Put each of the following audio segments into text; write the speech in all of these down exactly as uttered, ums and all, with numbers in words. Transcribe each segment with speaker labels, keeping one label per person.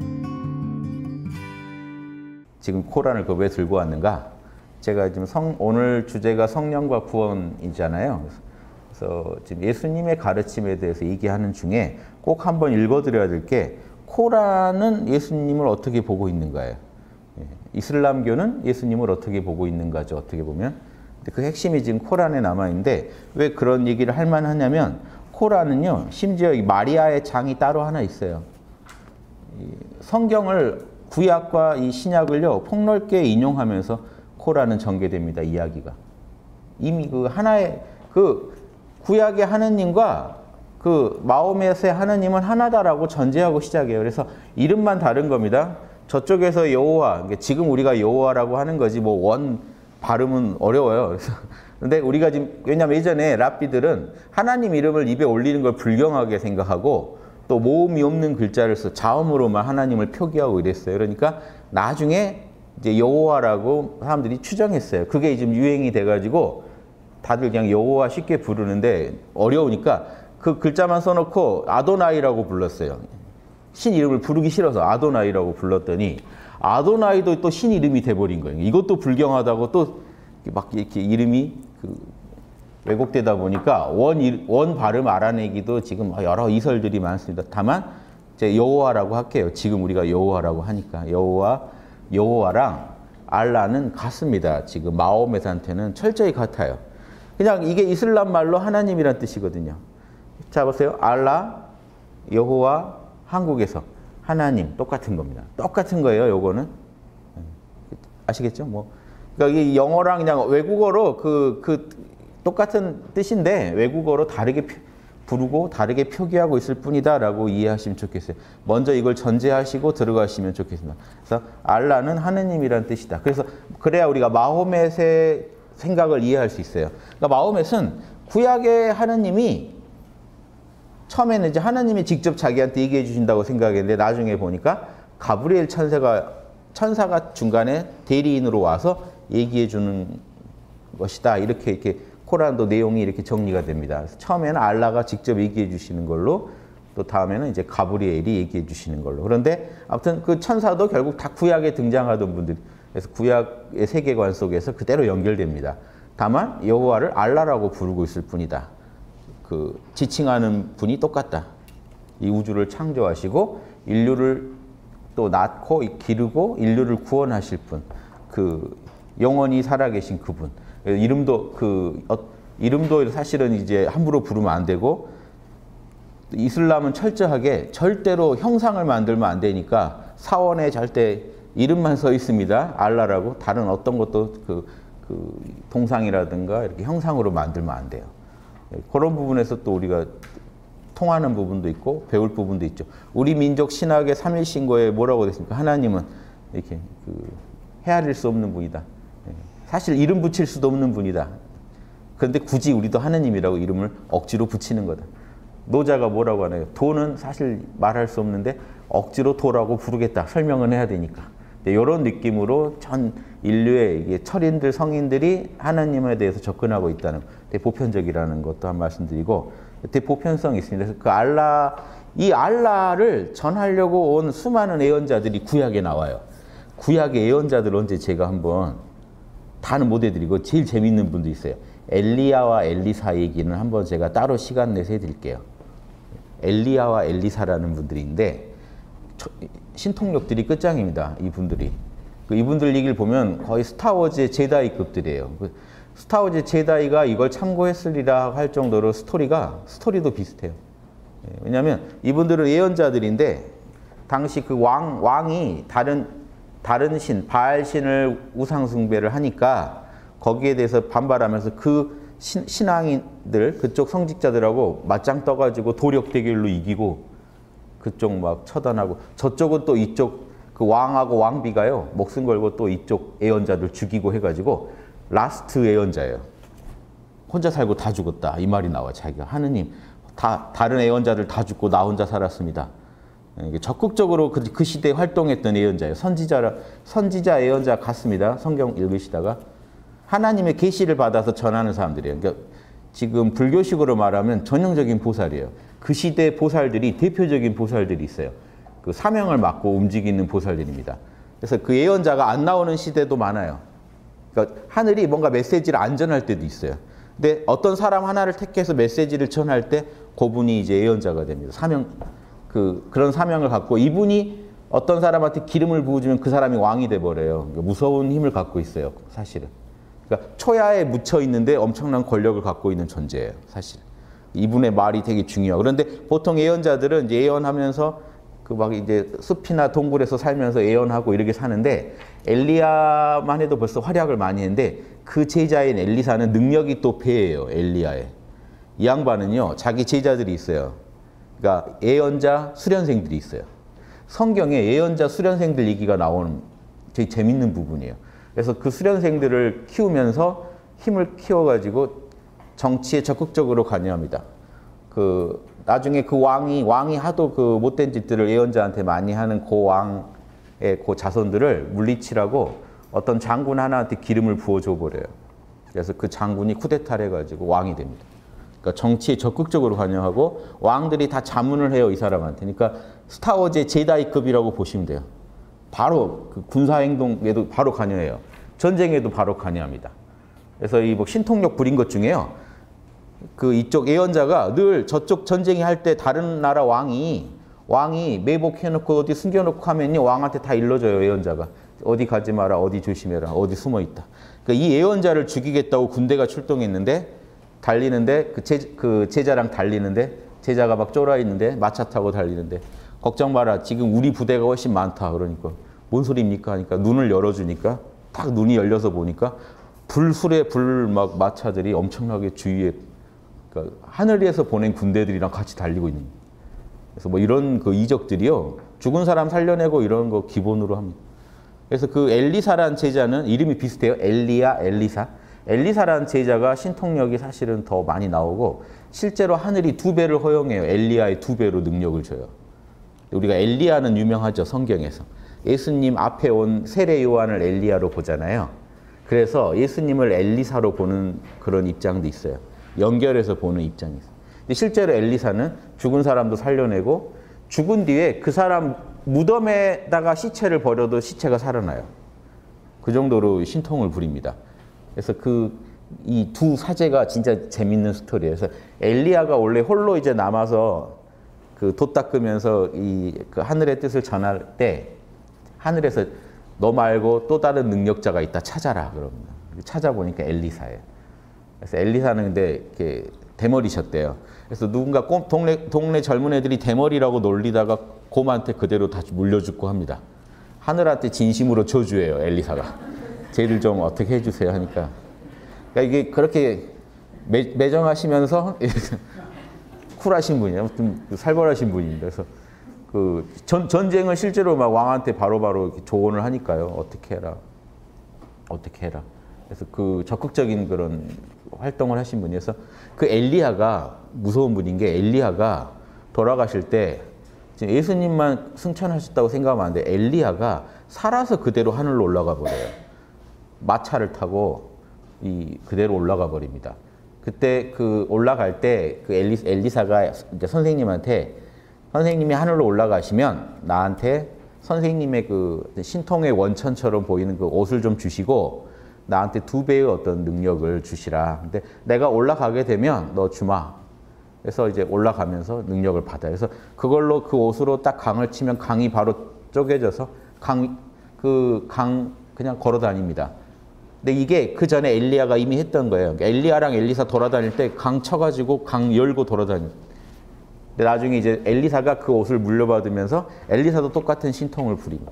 Speaker 1: 지금 코란을 그 왜 들고 왔는가? 제가 지금 성, 오늘 주제가 성령과 구원이잖아요. 그래서 지금 예수님의 가르침에 대해서 얘기하는 중에 꼭 한번 읽어드려야 될 게 코란은 예수님을 어떻게 보고 있는가예요. 이슬람교는 예수님을 어떻게 보고 있는가죠. 어떻게 보면. 근데 그 핵심이 지금 코란에 남아있는데 왜 그런 얘기를 할 만하냐면 코란은요. 심지어 이 마리아의 장이 따로 하나 있어요. 성경을 구약과 이 신약을요. 폭넓게 인용하면서 코란은 전개됩니다. 이야기가. 이미 그 하나의 그 구약의 하느님과 그 마호멧의 하느님은 하나다라고 전제하고 시작해요. 그래서 이름만 다른 겁니다. 저쪽에서 여호와, 지금 우리가 여호와라고 하는 거지 뭐 원 발음은 어려워요. 그래서 근데 우리가 지금 왜냐면 예전에 랍비들은 하나님 이름을 입에 올리는 걸 불경하게 생각하고 또 모음이 없는 글자를 써 자음으로만 하나님을 표기하고 이랬어요. 그러니까 나중에 이제 여호와라고 사람들이 추정했어요. 그게 지금 유행이 돼가지고 다들 그냥 여호와 쉽게 부르는데 어려우니까 그 글자만 써놓고 아도나이라고 불렀어요. 신 이름을 부르기 싫어서 아도나이라고 불렀더니 아도나이도 또 신 이름이 돼버린 거예요. 이것도 불경하다고 또 막 이렇게 이름이 그 왜곡되다 보니까 원, 원 발음 알아내기도 지금 여러 이설들이 많습니다. 다만 이제 여호와라고 할게요. 지금 우리가 여호와라고 하니까 여호와, 여호와랑 알라는 같습니다. 지금 마호멧한테는 철저히 같아요. 그냥 이게 이슬람 말로 하나님이란 뜻이거든요. 자 보세요. 알라, 여호와, 한국에서 하나님 똑같은 겁니다. 똑같은 거예요. 요거는 아시겠죠? 뭐 그러니까 이 영어랑 그냥 외국어로 그, 그 똑같은 뜻인데 외국어로 다르게 부르고 다르게 표기하고 있을 뿐이다라고 이해하시면 좋겠어요. 먼저 이걸 전제하시고 들어가시면 좋겠습니다. 그래서 알라는 하느님이란 뜻이다. 그래서 그래야 우리가 마호멧의 생각을 이해할 수 있어요. 그러니까 마호멧은 구약의 하느님이 처음에는 이제 하나님이 직접 자기한테 얘기해 주신다고 생각했는데 나중에 보니까 가브리엘 천사가 천사가 중간에 대리인으로 와서 얘기해 주는 것이다. 이렇게 이렇게 코란도 내용이 이렇게 정리가 됩니다. 그래서 처음에는 알라가 직접 얘기해 주시는 걸로 또 다음에는 이제 가브리엘이 얘기해 주시는 걸로. 그런데 아무튼 그 천사도 결국 다 구약에 등장하던 분들. 그래서 구약의 세계관 속에서 그대로 연결됩니다. 다만 여호와를 알라라고 부르고 있을 뿐이다. 그 지칭하는 분이 똑같다. 이 우주를 창조하시고 인류를 또 낳고 기르고 인류를 구원하실 분. 그 영원히 살아계신 그분. 이름도 그 어, 이름도 사실은 이제 함부로 부르면 안 되고 이슬람은 철저하게 절대로 형상을 만들면 안 되니까 사원에 절대 이름만 써 있습니다. 알라라고. 다른 어떤 것도 그, 그 동상이라든가 이렇게 형상으로 만들면 안 돼요. 그런 부분에서 또 우리가 통하는 부분도 있고 배울 부분도 있죠. 우리 민족 신학의 삼일신고에 뭐라고 됐습니까? 하나님은 이렇게 그 헤아릴 수 없는 분이다. 사실 이름 붙일 수도 없는 분이다. 그런데 굳이 우리도 하느님이라고 이름을 억지로 붙이는 거다. 노자가 뭐라고 하나요? 도는 사실 말할 수 없는데 억지로 도라고 부르겠다. 설명은 해야 되니까. 이런 느낌으로 전 인류의 이게 철인들, 성인들이 하나님에 대해서 접근하고 있다는 대보편적이라는 것도 한 말씀드리고 대보편성이 있습니다. 그래서 그 알라, 이 알라를 전하려고 온 수많은 예언자들이 구약에 나와요. 구약의 예언자들 언제 제가 한번 다는 못 해드리고 제일 재밌는 분도 있어요. 엘리야와 엘리사 얘기는 한번 제가 따로 시간 내서 해드릴게요. 엘리야와 엘리사라는 분들인데 신통력들이 끝장입니다. 이분들이. 이분들 얘기를 보면 거의 스타워즈의 제다이급들이에요. 스타워즈의 제다이가 이걸 참고했으리라 할 정도로 스토리가 스토리도 비슷해요. 왜냐하면 이분들은 예언자들인데 당시 그 왕, 왕이 다른 다른 신, 바알 신을 우상 숭배를 하니까 거기에 대해서 반발하면서 그 신, 신앙인들, 그쪽 성직자들하고 맞짱 떠가지고 도력 대결로 이기고 그쪽 막 처단하고 저쪽은 또 이쪽 그 왕하고 왕비가요 목숨 걸고 또 이쪽 예언자들 죽이고 해가지고 라스트 예언자예요. 혼자 살고 다 죽었다 이 말이 나와. 자기가 하느님 다 다른 예언자들 다 죽고 나 혼자 살았습니다. 적극적으로 그, 그 시대에 활동했던 예언자예요. 선지자 선지자 예언자 같습니다. 성경 읽으시다가 하나님의 계시를 받아서 전하는 사람들이에요. 그러니까 지금 불교식으로 말하면 전형적인 보살이에요. 그 시대 보살들이 대표적인 보살들이 있어요. 그 사명을 맡고 움직이는 보살들입니다. 그래서 그 예언자가 안 나오는 시대도 많아요. 그러니까 하늘이 뭔가 메시지를 안 전할 때도 있어요. 근데 어떤 사람 하나를 택해서 메시지를 전할 때 그분이 이제 예언자가 됩니다. 사명, 그, 그런 사명을 갖고 이분이 어떤 사람한테 기름을 부어주면 그 사람이 왕이 돼버려요. 그러니까 무서운 힘을 갖고 있어요, 사실은. 그러니까 초야에 묻혀 있는데 엄청난 권력을 갖고 있는 존재예요, 사실. 이분의 말이 되게 중요하고. 그런데 보통 예언자들은 이제 예언하면서 그 막 이제 숲이나 동굴에서 살면서 예언하고 이렇게 사는데 엘리야만 해도 벌써 활약을 많이 했는데 그 제자인 엘리사는 능력이 또 배예요, 엘리야에. 이 양반은요, 자기 제자들이 있어요. 그러니까 예언자 수련생들이 있어요. 성경에 예언자 수련생들 얘기가 나오는 되게 재밌는 부분이에요. 그래서 그 수련생들을 키우면서 힘을 키워가지고 정치에 적극적으로 관여합니다. 그 나중에 그 왕이 왕이 하도 그 못된 짓들을 예언자한테 많이 하는 그 왕의 그 자손들을 물리치라고 어떤 장군 하나한테 기름을 부어줘 버려요. 그래서 그 장군이 쿠데타를 해가지고 왕이 됩니다. 그러니까 정치에 적극적으로 관여하고 왕들이 다 자문을 해요, 이 사람한테. 그러니까 스타워즈의 제다이급이라고 보시면 돼요. 바로 그 군사 행동에도 바로 관여해요. 전쟁에도 바로 관여합니다. 그래서 이 뭐 신통력 부린 것 중에요. 그 이쪽 예언자가 늘 저쪽 전쟁이 할 때 다른 나라 왕이 왕이 매복해놓고 어디 숨겨놓고 하면요, 왕한테 다 일러줘요, 예언자가. 어디 가지 마라, 어디 조심해라, 어디 숨어 있다. 그러니까 이 예언자를 죽이겠다고 군대가 출동했는데 달리는데 그, 제, 그 제자랑 달리는데 제자가 막 쫄아 있는데 마차 타고 달리는데 걱정 마라, 지금 우리 부대가 훨씬 많다. 그러니까 뭔 소리입니까 하니까 눈을 열어주니까 딱 눈이 열려서 보니까 불술에 불 막 마차들이 엄청나게 주위에, 그러니까 하늘에서 보낸 군대들이랑 같이 달리고 있는 거예요. 그래서 뭐 이런 그 이적들이요, 죽은 사람 살려내고 이런 거 기본으로 합니다. 그래서 그 엘리사라는 제자는 이름이 비슷해요. 엘리야, 엘리사. 엘리사라는 제자가 신통력이 사실은 더 많이 나오고 실제로 하늘이 두 배를 허용해요. 엘리야의 두 배로 능력을 줘요. 우리가 엘리야는 유명하죠, 성경에서. 예수님 앞에 온 세례 요한을 엘리야로 보잖아요. 그래서 예수님을 엘리사로 보는 그런 입장도 있어요. 연결해서 보는 입장이 있어요. 근데 실제로 엘리사는 죽은 사람도 살려내고 죽은 뒤에 그 사람 무덤에다가 시체를 버려도 시체가 살아나요. 그 정도로 신통을 부립니다. 그래서 그 이 두 사제가 진짜 재밌는 스토리예요. 그래서 엘리야가 원래 홀로 이제 남아서 그 돛 닦으면서 이 그 하늘의 뜻을 전할 때 하늘에서 너 말고 또 다른 능력자가 있다 찾아라 그럽니다. 찾아보니까 엘리사예요. 그래서 엘리사는 근데 이렇게 대머리셨대요. 그래서 누군가 꼼, 동네 동네 젊은 애들이 대머리라고 놀리다가 곰한테 그대로 다 물려 죽고 합니다. 하늘한테 진심으로 저주해요, 엘리사가. 쟤를 좀 어떻게 해주세요 하니까. 그러니까 이게 그렇게 매, 매정하시면서 쿨하신 분이에요. 좀 살벌하신 분입니다. 그래서 그 전, 전쟁을 실제로 막 왕한테 바로바로 바로 조언을 하니까요. 어떻게 해라, 어떻게 해라. 그래서 그 적극적인 그런 활동을 하신 분이어서 그 엘리야가 무서운 분인 게 엘리야가 돌아가실 때 지금 예수님만 승천하셨다고 생각하면 안 돼. 엘리야가 살아서 그대로 하늘로 올라가 버려요. 마차를 타고 이 그대로 올라가 버립니다. 그때 그 올라갈 때 그 엘리, 엘리사가 이제 선생님한테 선생님이 하늘로 올라가시면 나한테 선생님의 그 신통의 원천처럼 보이는 그 옷을 좀 주시고 나한테 두 배의 어떤 능력을 주시라. 근데 내가 올라가게 되면 너 주마. 그래서 이제 올라가면서 능력을 받아요. 그래서 그걸로 그 옷으로 딱 강을 치면 강이 바로 쪼개져서 강, 그 강 그냥 걸어 다닙니다. 근데 이게 그 전에 엘리야가 이미 했던 거예요. 엘리야랑 엘리사 돌아다닐 때 강 쳐가지고 강 열고 돌아다니고. 근데 나중에 이제 엘리사가 그 옷을 물려받으면서 엘리사도 똑같은 신통을 부립니다.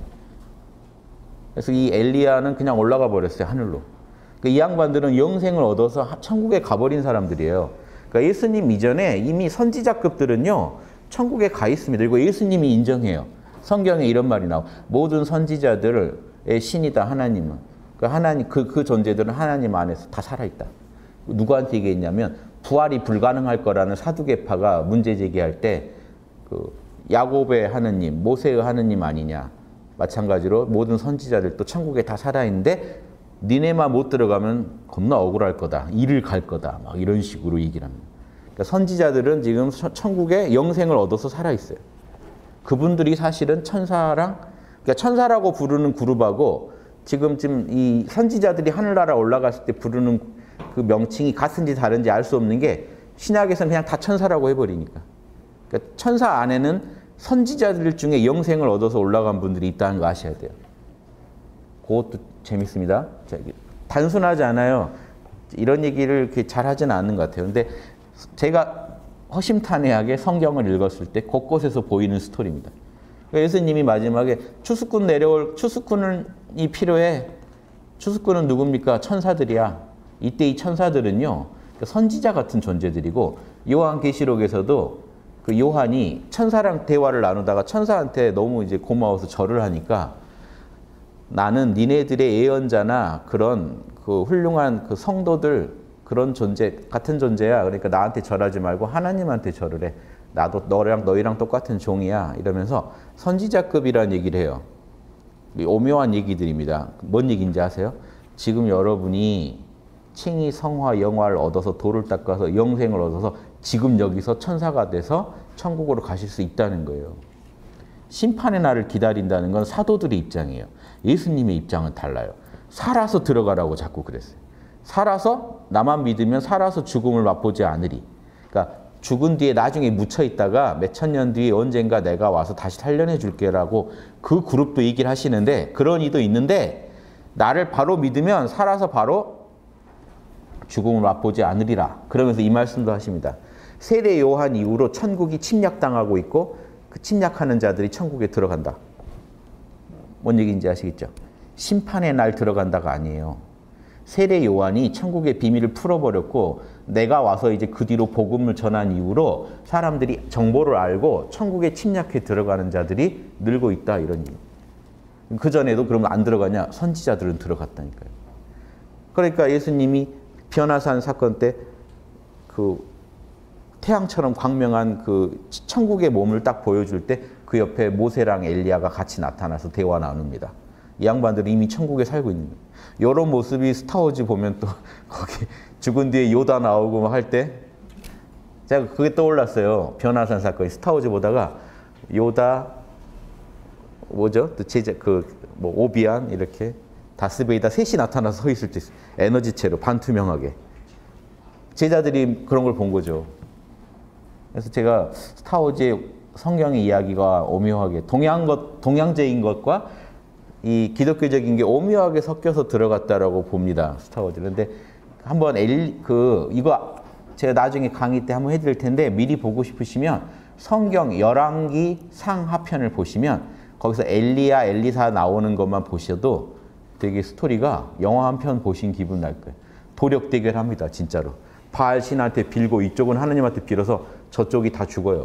Speaker 1: 그래서 이 엘리야는 그냥 올라가 버렸어요, 하늘로. 그러니까 이 양반들은 영생을 얻어서 천국에 가버린 사람들이에요. 그러니까 예수님 이전에 이미 선지자급들은요, 천국에 가 있습니다. 이거 예수님이 인정해요. 성경에 이런 말이 나와요. 모든 선지자들의 신이다, 하나님은. 그 하나님, 그, 그 존재들은 하나님 안에서 다 살아있다. 누구한테 얘기했냐면, 부활이 불가능할 거라는 사두개파가 문제 제기할 때, 그, 야곱의 하느님, 모세의 하느님 아니냐. 마찬가지로 모든 선지자들도 천국에 다 살아있는데, 니네만 못 들어가면 겁나 억울할 거다. 이를 갈 거다. 막 이런 식으로 얘기를 합니다. 그러니까 선지자들은 지금 천국에 영생을 얻어서 살아있어요. 그분들이 사실은 천사랑, 그러니까 천사라고 부르는 그룹하고 지금쯤 이 선지자들이 하늘나라 올라갔을 때 부르는 그 명칭이 같은지 다른지 알 수 없는 게 신약에서는 그냥 다 천사라고 해버리니까. 그러니까 천사 안에는 선지자들 중에 영생을 얻어서 올라간 분들이 있다는 거 아셔야 돼요. 그것도 재밌습니다. 단순하지 않아요. 이런 얘기를 이렇게 잘 하지는 않는 것 같아요. 근데 제가 허심탄회하게 성경을 읽었을 때 곳곳에서 보이는 스토리입니다. 예수님이 마지막에 추수꾼 내려올, 추수꾼이 필요해. 추수꾼은 누굽니까? 천사들이야. 이때 이 천사들은요, 선지자 같은 존재들이고, 요한계시록에서도 그 요한이 천사랑 대화를 나누다가 천사한테 너무 이제 고마워서 절을 하니까 나는 니네들의 예언자나 그런 그 훌륭한 그 성도들 그런 존재, 같은 존재야. 그러니까 나한테 절하지 말고 하나님한테 절을 해. 나도 너랑 너희랑 똑같은 종이야. 이러면서 선지자급이라는 얘기를 해요. 오묘한 얘기들입니다. 뭔 얘기인지 아세요? 지금 여러분이 칭의, 성화, 영화를 얻어서 도를 닦아서 영생을 얻어서 지금 여기서 천사가 돼서 천국으로 가실 수 있다는 거예요. 심판의 날을 기다린다는 건 사도들의 입장이에요. 예수님의 입장은 달라요. 살아서 들어가라고 자꾸 그랬어요. 살아서 나만 믿으면 살아서 죽음을 맛보지 않으리. 그러니까 죽은 뒤에 나중에 묻혀 있다가 몇천 년 뒤에 언젠가 내가 와서 다시 살려내 줄게라고 그 그룹도 얘기를 하시는데 그런 이도 있는데 나를 바로 믿으면 살아서 바로 죽음을 맛보지 않으리라. 그러면서 이 말씀도 하십니다. 세례 요한 이후로 천국이 침략당하고 있고 그 침략하는 자들이 천국에 들어간다. 뭔 얘기인지 아시겠죠? 심판의 날 들어간다가 아니에요. 세례 요한이 천국의 비밀을 풀어버렸고 내가 와서 이제 그 뒤로 복음을 전한 이후로 사람들이 정보를 알고 천국에 침략해 들어가는 자들이 늘고 있다. 이런 얘기. 그전에도 그러면 안 들어가냐? 선지자들은 들어갔다니까요. 그러니까 예수님이 변화산 사건 때 그 태양처럼 광명한 그 천국의 몸을 딱 보여줄 때 그 옆에 모세랑 엘리야가 같이 나타나서 대화 나눕니다. 이 양반들이 이미 천국에 살고 있는 거예요. 이런 모습이 스타워즈 보면 또 거기 죽은 뒤에 요다 나오고 할 때 제가 그게 떠올랐어요. 변화산 사건. 스타워즈 보다가 요다 뭐죠? 또 제자 그 뭐 오비안 이렇게 다스베이다 셋이 나타나서 서 있을 때 에너지체로 반투명하게 제자들이 그런 걸 본 거죠. 그래서 제가 스타워즈의 성경의 이야기가 오묘하게 동양 것 동양제인 것과 이 기독교적인 게 오묘하게 섞여서 들어갔다라고 봅니다. 스타워즈. 그런데 한번 엘, 그 이거 제가 나중에 강의 때 한번 해드릴 텐데 미리 보고 싶으시면 성경 열왕기 상하편을 보시면 거기서 엘리야, 엘리사 나오는 것만 보셔도 되게 스토리가 영화 한 편 보신 기분 날 거예요. 도력 대결합니다. 진짜로. 바알 신한테 빌고 이쪽은 하나님한테 빌어서 저쪽이 다 죽어요.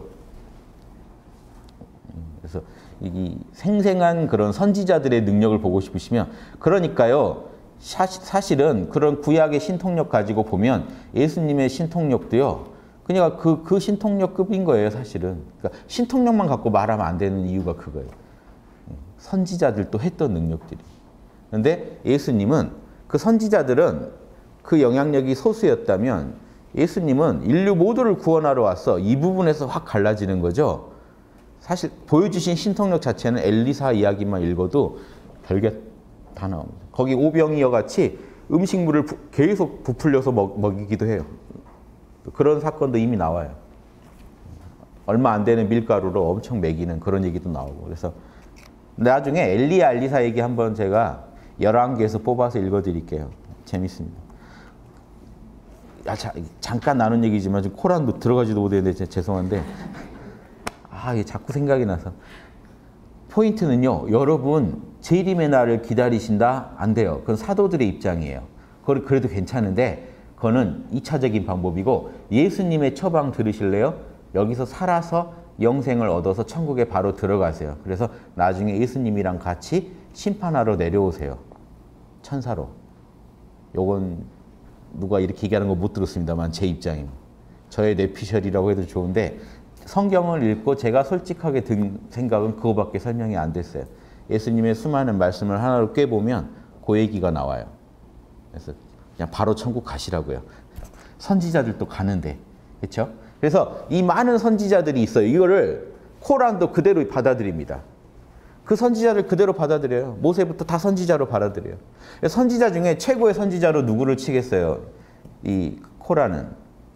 Speaker 1: 그래서 이 생생한 그런 선지자들의 능력을 보고 싶으시면 그러니까요. 사실은 그런 구약의 신통력 가지고 보면 예수님의 신통력도요. 그러니까 그, 그 신통력급인 거예요. 사실은. 그러니까 신통력만 갖고 말하면 안 되는 이유가 그거예요. 선지자들도 했던 능력들이. 그런데 예수님은 그 선지자들은 그 영향력이 소수였다면 예수님은 인류 모두를 구원하러 왔어. 이 부분에서 확 갈라지는 거죠. 사실 보여주신 신통력 자체는 엘리사 이야기만 읽어도 별게 다 나옵니다. 거기 오병이어 같이 음식물을 부, 계속 부풀려서 먹, 먹이기도 해요. 그런 사건도 이미 나와요. 얼마 안 되는 밀가루로 엄청 먹이는 그런 얘기도 나오고. 그래서 나중에 엘리야 엘리사 얘기 한번 제가 열왕기에서 뽑아서 읽어드릴게요. 재밌습니다. 아, 자, 잠깐 나눈 얘기지만 지금 코란도 들어가지도 못했는데 죄송한데 아, 이게 자꾸 생각이 나서 포인트는요. 여러분 재림의 날을 기다리신다? 안 돼요. 그건 사도들의 입장이에요. 그걸 그래도 괜찮은데 그거는 이차적인 방법이고 예수님의 처방 들으실래요? 여기서 살아서 영생을 얻어서 천국에 바로 들어가세요. 그래서 나중에 예수님이랑 같이 심판하러 내려오세요. 천사로. 요건 누가 이렇게 얘기하는 거 못 들었습니다만 제 입장입니다. 저의 뇌피셜이라고 해도 좋은데 성경을 읽고 제가 솔직하게 든 생각은 그거밖에 설명이 안 됐어요. 예수님의 수많은 말씀을 하나로 꿰보면 그 얘기가 나와요. 그래서 그냥 바로 천국 가시라고요. 선지자들도 가는데. 그렇죠? 그래서 이 많은 선지자들이 있어요. 이거를 코란도 그대로 받아들입니다. 그 선지자를 그대로 받아들여요. 모세부터 다 선지자로 받아들여요. 선지자 중에 최고의 선지자로 누구를 치겠어요? 이 코란은.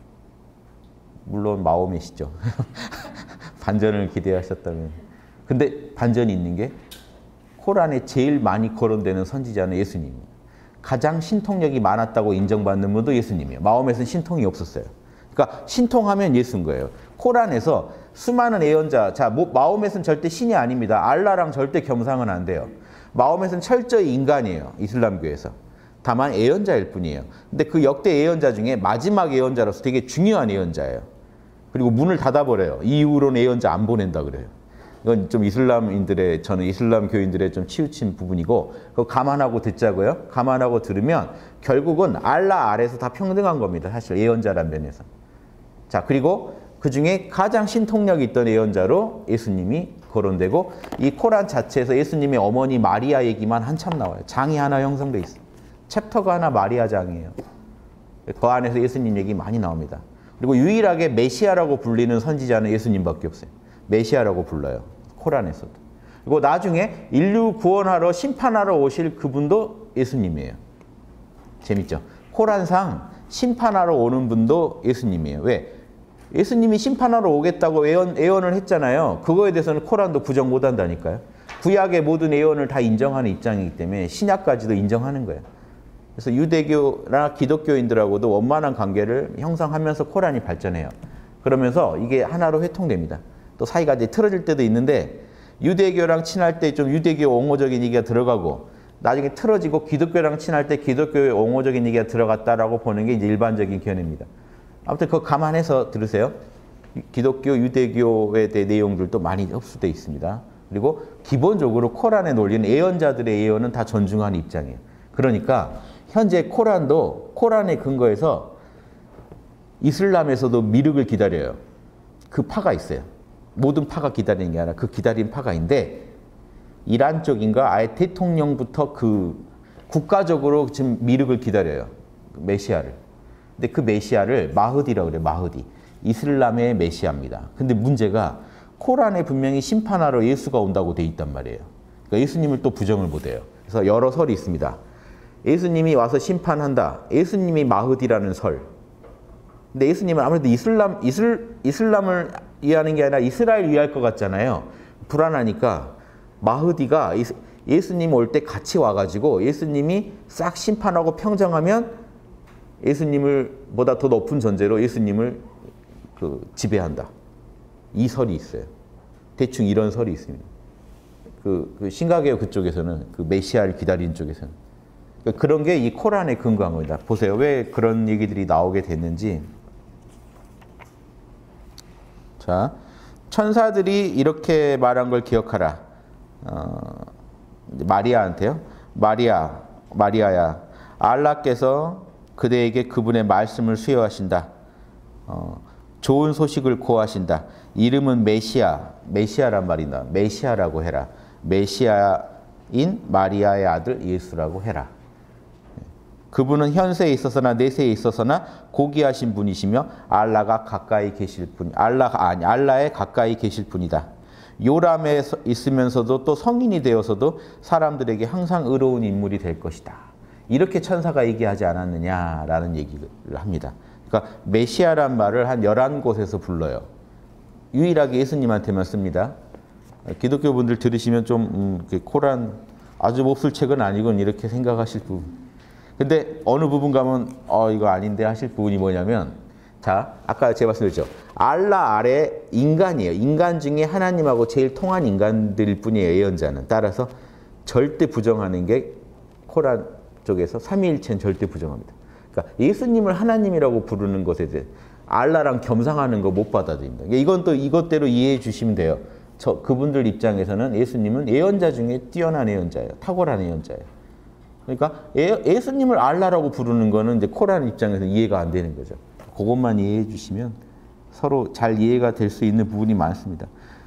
Speaker 1: 물론 마호메시죠. 반전을 기대하셨다면. 근데 반전이 있는 게 코란에 제일 많이 거론되는 선지자는 예수님입니다. 가장 신통력이 많았다고 인정받는 분도 예수님이에요. 마호메는 신통이 없었어요. 그러니까 신통하면 예수인 거예요. 코란에서 수많은 예언자, 자, 마호메는 절대 신이 아닙니다. 알라랑 절대 겸상은 안 돼요. 마호메는 철저히 인간이에요. 이슬람교에서. 다만 예언자일 뿐이에요. 근데 그 역대 예언자 중에 마지막 예언자로서 되게 중요한 예언자예요. 그리고 문을 닫아버려요. 이후로는 예언자 안 보낸다 그래요. 이건 좀 이슬람인들의, 저는 이슬람 교인들의 좀 치우친 부분이고, 그거 감안하고 듣자고요. 감안하고 들으면 결국은 알라 아래에서 다 평등한 겁니다. 사실 예언자란 면에서. 자, 그리고 그 중에 가장 신통력이 있던 예언자로 예수님이 거론되고, 이 코란 자체에서 예수님의 어머니 마리아 얘기만 한참 나와요. 장이 하나 형성돼 있어요. 챕터가 하나 마리아 장이에요. 그 안에서 예수님 얘기 많이 나옵니다. 그리고 유일하게 메시아라고 불리는 선지자는 예수님밖에 없어요. 메시아라고 불러요. 코란에서도. 그리고 나중에 인류 구원하러 심판하러 오실 그분도 예수님이에요. 재밌죠? 코란상 심판하러 오는 분도 예수님이에요. 왜? 예수님이 심판하러 오겠다고 예언, 예언을 했잖아요. 그거에 대해서는 코란도 부정 못한다니까요. 구약의 모든 예언을 다 인정하는 입장이기 때문에 신약까지도 인정하는 거예요. 그래서 유대교나 기독교인들하고도 원만한 관계를 형성하면서 코란이 발전해요. 그러면서 이게 하나로 회통됩니다. 또 사이가 이제 틀어질 때도 있는데, 유대교랑 친할 때 좀 유대교 옹호적인 얘기가 들어가고, 나중에 틀어지고 기독교랑 친할 때 기독교의 옹호적인 얘기가 들어갔다라고 보는 게 이제 일반적인 견해입니다. 아무튼 그거 감안해서 들으세요. 기독교, 유대교에 대한 내용들도 많이 흡수되어 있습니다. 그리고 기본적으로 코란의 논리는 예언자들의 예언은 다 존중하는 입장이에요. 그러니까 현재 코란도 코란에 근거해서 이슬람에서도 미륵을 기다려요. 그 파가 있어요. 모든 파가 기다리는 게 아니라 그 기다린 파가 있는데, 이란 쪽인가 아예 대통령부터 그 국가적으로 지금 미륵을 기다려요. 메시아를. 근데 그 메시아를 마흐디라고 그래요. 마흐디. 이슬람의 메시아입니다. 근데 문제가 코란에 분명히 심판하러 예수가 온다고 돼 있단 말이에요. 그러니까 예수님을 또 부정을 못해요. 그래서 여러 설이 있습니다. 예수님이 와서 심판한다. 예수님이 마흐디라는 설. 근데 예수님은 아무래도 이슬람, 이슬, 이슬람을 이해하는 게 아니라 이스라엘 이해할 것 같잖아요. 불안하니까 마흐디가 예수님 올 때 같이 와가지고 예수님이 싹 심판하고 평정하면 예수님을 보다 더 높은 존재로 예수님을 그 지배한다. 이 설이 있어요. 대충 이런 설이 있습니다. 그, 그 신가계요 그쪽에서는, 그 메시아를 기다리는 쪽에서는. 그러니까 그런 게 이 코란에 근거한 겁니다. 보세요. 왜 그런 얘기들이 나오게 됐는지. 자, 천사들이 이렇게 말한 걸 기억하라. 어, 마리아한테요. 마리아, 마리아야, 알라께서 그대에게 그분의 말씀을 수여하신다. 어, 좋은 소식을 고하신다. 이름은 메시아, 메시아란 말이다. 메시아라고 해라. 메시아인 마리아의 아들 예수라고 해라. 그분은 현세에 있어서나 내세에 있어서나 고귀하신 분이시며 알라가 가까이 계실 분, 알라가 아니 알라에 가까이 계실 분이다. 요람에 있으면서도 또 성인이 되어서도 사람들에게 항상 의로운 인물이 될 것이다. 이렇게 천사가 얘기하지 않았느냐라는 얘기를 합니다. 그러니까 메시아란 말을 한 열한 곳에서 불러요. 유일하게 예수님한테만 씁니다. 기독교 분들 들으시면 좀 음, 코란 아주 몹쓸 책은 아니군 이렇게 생각하실 부분. 근데 어느 부분 가면 어 이거 아닌데 하실 부분이 뭐냐면, 자 아까 제가 말씀드렸죠. 알라 아래 인간이에요. 인간 중에 하나님하고 제일 통한 인간들일 뿐이에요. 예언자는. 따라서 절대 부정하는 게 코란 쪽에서 삼위일체는 절대 부정합니다. 그러니까 예수님을 하나님이라고 부르는 것에 대해 알라랑 겸상하는 거 못 받아들입니다. 이건 또 이것대로 이해해 주시면 돼요. 저 그분들 입장에서는 예수님은 예언자 중에 뛰어난 예언자예요. 탁월한 예언자예요. 그러니까 예, 예수님을 알라라고 부르는 거는 이제 코란 입장에서 이해가 안 되는 거죠. 그것만 이해해 주시면 서로 잘 이해가 될 수 있는 부분이 많습니다.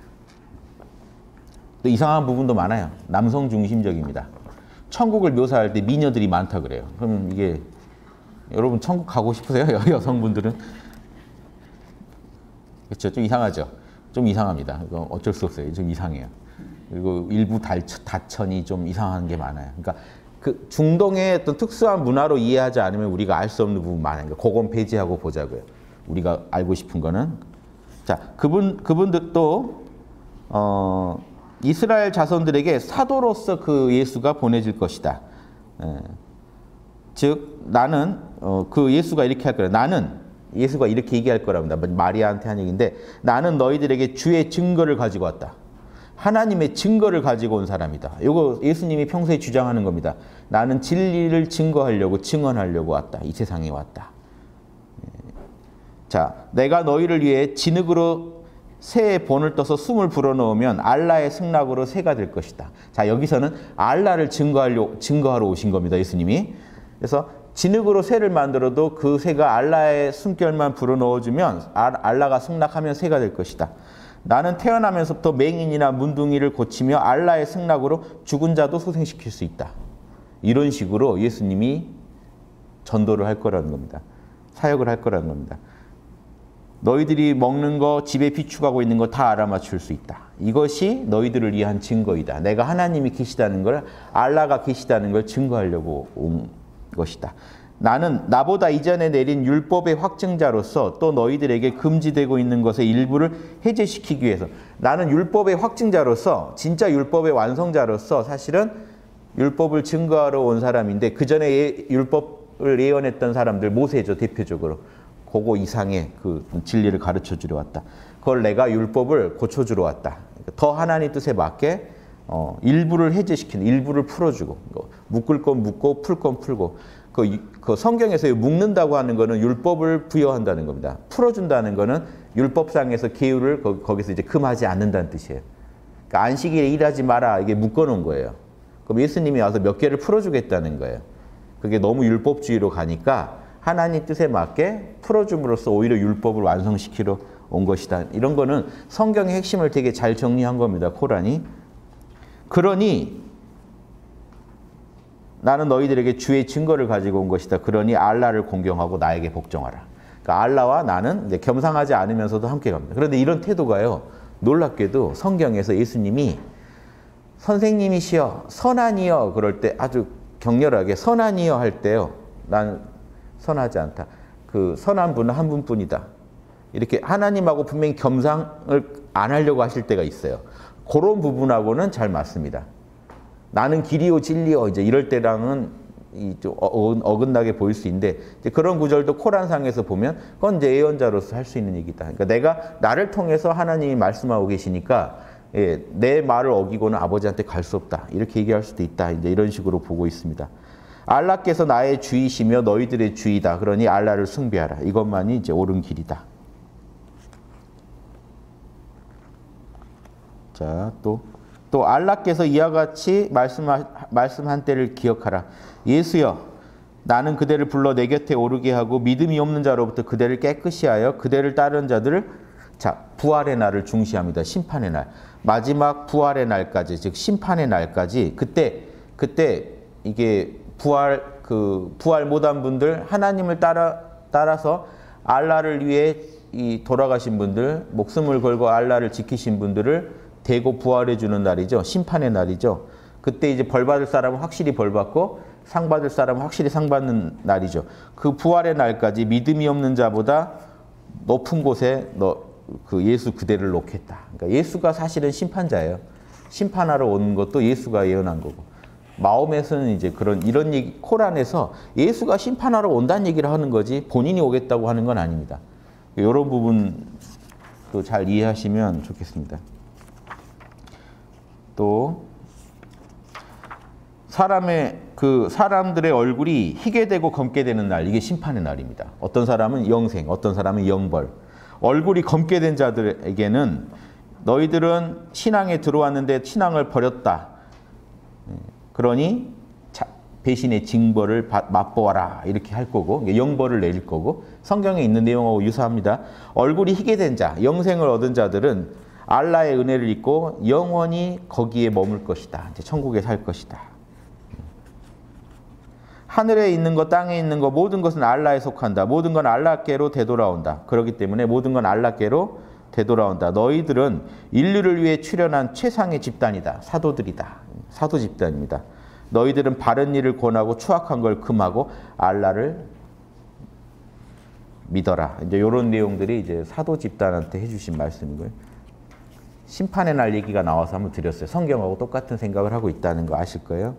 Speaker 1: 또 이상한 부분도 많아요. 남성 중심적입니다. 천국을 묘사할 때 미녀들이 많다 그래요. 그럼 이게 여러분 천국 가고 싶으세요? 여성분들은? 그렇죠. 좀 이상하죠. 좀 이상합니다. 이거 어쩔 수 없어요. 좀 이상해요. 그리고 일부 달, 다천이 좀 이상한 게 많아요. 그러니까 그 중동의 어떤 특수한 문화로 이해하지 않으면 우리가 알 수 없는 부분 많아요. 그러니까 그건 배제하고 보자고요. 우리가 알고 싶은 거는. 자, 그분, 그분들도, 어, 이스라엘 자손들에게 사도로서 그 예수가 보내질 것이다. 예. 즉, 나는, 어, 그 예수가 이렇게 할 거라. 나는, 예수가 이렇게 얘기할 거랍니다. 마리아한테 한 얘기인데, 나는 너희들에게 주의 증거를 가지고 왔다. 하나님의 증거를 가지고 온 사람이다. 이거 예수님이 평소에 주장하는 겁니다. 나는 진리를 증거하려고 증언하려고 왔다. 이 세상에 왔다. 자, 내가 너희를 위해 진흙으로 새의 본을 떠서 숨을 불어넣으면 알라의 승낙으로 새가 될 것이다. 자, 여기서는 알라를 증거하려, 증거하러 오신 겁니다. 예수님이. 그래서 진흙으로 새를 만들어도 그 새가 알라의 숨결만 불어넣어주면 알라가 승낙하면 새가 될 것이다. 나는 태어나면서부터 맹인이나 문둥이를 고치며 알라의 승낙으로 죽은 자도 소생시킬 수 있다. 이런 식으로 예수님이 전도를 할 거라는 겁니다. 사역을 할 거라는 겁니다. 너희들이 먹는 거, 집에 비축하고 있는 거 다 알아맞힐 수 있다. 이것이 너희들을 위한 증거이다. 내가 하나님이 계시다는 걸, 알라가 계시다는 걸 증거하려고 온 것이다. 나는 나보다 이전에 내린 율법의 확증자로서 또 너희들에게 금지되고 있는 것의 일부를 해제시키기 위해서, 나는 율법의 확증자로서, 진짜 율법의 완성자로서 사실은 율법을 증거하러 온 사람인데, 그 전에 예, 율법을 예언했던 사람들, 모세죠, 대표적으로. 그거 이상의 그 진리를 가르쳐 주려 왔다. 그걸 내가 율법을 고쳐주러 왔다. 더 하나님 뜻에 맞게 어, 일부를 해제시키는, 일부를 풀어주고, 묶을 건 묶고 풀 건 풀고. 그, 그 성경에서 묶는다고 하는 거는 율법을 부여한다는 겁니다. 풀어준다는 거는 율법상에서 계율을 거, 거기서 이제 금하지 않는다는 뜻이에요. 그러니까 안식일에 일하지 마라, 이게 묶어놓은 거예요. 그럼 예수님이 와서 몇 개를 풀어주겠다는 거예요. 그게 너무 율법주의로 가니까 하나님 뜻에 맞게 풀어줌으로써 오히려 율법을 완성시키러 온 것이다. 이런 거는 성경의 핵심을 되게 잘 정리한 겁니다. 코란이. 그러니 나는 너희들에게 주의 증거를 가지고 온 것이다. 그러니 알라를 공경하고 나에게 복종하라. 그러니까 알라와 나는 이제 겸상하지 않으면서도 함께 갑니다. 그런데 이런 태도가요, 놀랍게도 성경에서 예수님이 선생님이시여, 선하니여 그럴 때 아주 격렬하게 선하니여 할 때요, 난 선하지 않다. 그 선한 분은 한 분뿐이다. 이렇게 하나님하고 분명히 겸상을 안 하려고 하실 때가 있어요. 그런 부분하고는 잘 맞습니다. 나는 길이요 진리요 이제 이럴 때랑은 좀 어긋나게 보일 수 있는데, 이제 그런 구절도 코란상에서 보면 그건 이제 예언자로서 할 수 있는 얘기다. 그러니까 내가 나를 통해서 하나님이 말씀하고 계시니까 예, 내 말을 어기고는 아버지한테 갈 수 없다. 이렇게 얘기할 수도 있다. 이제 이런 식으로 보고 있습니다. 알라께서 나의 주이시며 너희들의 주이다. 그러니 알라를 숭배하라. 이것만이 이제 옳은 길이다. 자, 또. 또 알라께서 이와 같이 말씀하, 말씀한 때를 기억하라. 예수여, 나는 그대를 불러 내 곁에 오르게 하고 믿음이 없는 자로부터 그대를 깨끗이 하여 그대를 따르는 자들을, 자, 부활의 날을 중시합니다. 심판의 날. 마지막 부활의 날까지, 즉 심판의 날까지, 그때 그때 이게 부활 그 부활 못한 분들, 하나님을 따라 따라서 알라를 위해 이 돌아가신 분들, 목숨을 걸고 알라를 지키신 분들을 대고 부활해 주는 날이죠. 심판의 날이죠. 그때 이제 벌 받을 사람은 확실히 벌 받고 상 받을 사람은 확실히 상 받는 날이죠. 그 부활의 날까지 믿음이 없는 자보다 높은 곳에 너 그 예수 그대를 놓겠다. 그러니까 예수가 사실은 심판자예요. 심판하러 온 것도 예수가 예언한 거고. 마음에서는 이제 그런 이런 얘기, 코란에서 예수가 심판하러 온다는 얘기를 하는 거지 본인이 오겠다고 하는 건 아닙니다. 이런 부분도 잘 이해하시면 좋겠습니다. 또 사람의 그 사람들의 얼굴이 희게 되고 검게 되는 날, 이게 심판의 날입니다. 어떤 사람은 영생, 어떤 사람은 영벌. 얼굴이 검게 된 자들에게는 너희들은 신앙에 들어왔는데 신앙을 버렸다. 그러니 배신의 징벌을 맛보아라. 이렇게 할 거고, 영벌을 내릴 거고, 성경에 있는 내용하고 유사합니다. 얼굴이 희게 된 자, 영생을 얻은 자들은 알라의 은혜를 입고 영원히 거기에 머물 것이다. 이제 천국에 살 것이다. 하늘에 있는 것, 땅에 있는 것, 모든 것은 알라에 속한다. 모든 건 알라께로 되돌아온다. 그렇기 때문에 모든 건 알라께로 되돌아온다. 너희들은 인류를 위해 출현한 최상의 집단이다. 사도들이다. 사도 집단입니다. 너희들은 바른 일을 권하고 추악한 걸 금하고 알라를 믿어라. 이제 이런 내용들이 이제 사도 집단한테 해주신 말씀이고요. 심판의 날 얘기가 나와서 한번 드렸어요. 성경하고 똑같은 생각을 하고 있다는 거 아실 거예요.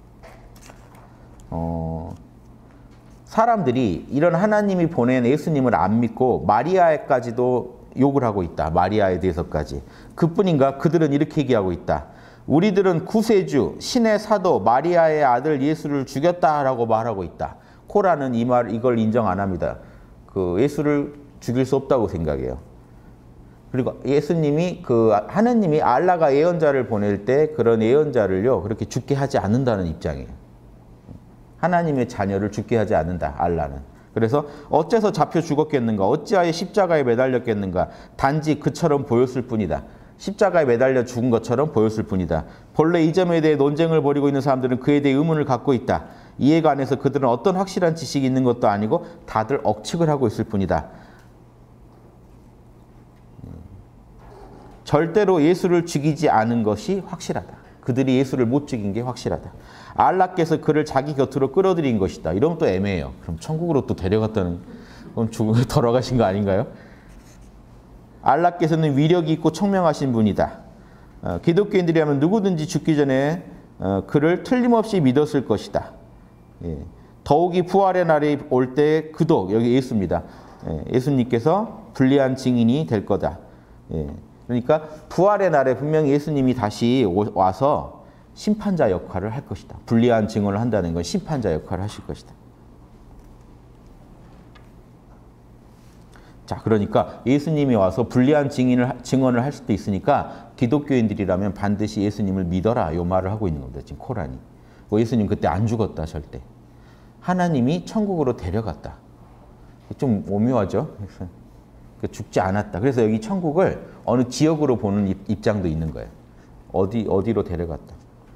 Speaker 1: 어, 사람들이 이런 하나님이 보낸 예수님을 안 믿고 마리아에까지도 욕을 하고 있다. 마리아에 대해서까지. 그뿐인가? 그들은 이렇게 얘기하고 있다. 우리들은 구세주, 신의 사도 마리아의 아들 예수를 죽였다라고 말하고 있다. 코라는 이 말, 이걸 인정 안 합니다. 그 예수를 죽일 수 없다고 생각해요. 그리고 예수님이 그 하느님이 알라가 예언자를 보낼 때 그런 예언자를요 그렇게 죽게 하지 않는다는 입장이에요. 하나님의 자녀를 죽게 하지 않는다. 알라는. 그래서 어째서 잡혀 죽었겠는가? 어찌하여 십자가에 매달렸겠는가? 단지 그처럼 보였을 뿐이다. 십자가에 매달려 죽은 것처럼 보였을 뿐이다. 본래 이 점에 대해 논쟁을 벌이고 있는 사람들은 그에 대해 의문을 갖고 있다. 이에 관해서 그들은 어떤 확실한 지식이 있는 것도 아니고 다들 억측을 하고 있을 뿐이다. 절대로 예수를 죽이지 않은 것이 확실하다. 그들이 예수를 못 죽인 게 확실하다. 알라께서 그를 자기 곁으로 끌어들인 것이다. 이러면 또 애매해요. 그럼 천국으로 또 데려갔다는, 그럼 죽음에 돌아가신 거 아닌가요? 알라께서는 위력이 있고 총명하신 분이다. 어, 기독교인들이라면 누구든지 죽기 전에 어, 그를 틀림없이 믿었을 것이다. 예. 더욱이 부활의 날이 올 때 그도, 여기 예수입니다. 예. 예수님께서 불리한 증인이 될 거다. 예. 그러니까 부활의 날에 분명히 예수님이 다시 와서 심판자 역할을 할 것이다. 불리한 증언을 한다는 건 심판자 역할을 하실 것이다. 자, 그러니까 예수님이 와서 불리한 증인을, 증언을 할 수도 있으니까 기독교인들이라면 반드시 예수님을 믿어라. 이 말을 하고 있는 겁니다. 지금 코란이. 예수님 그때 안 죽었다. 절대. 하나님이 천국으로 데려갔다. 좀 오묘하죠? 죽지 않았다. 그래서 여기 천국을 어느 지역으로 보는 입장도 있는 거예요. 어디, 어디로 데려갔다.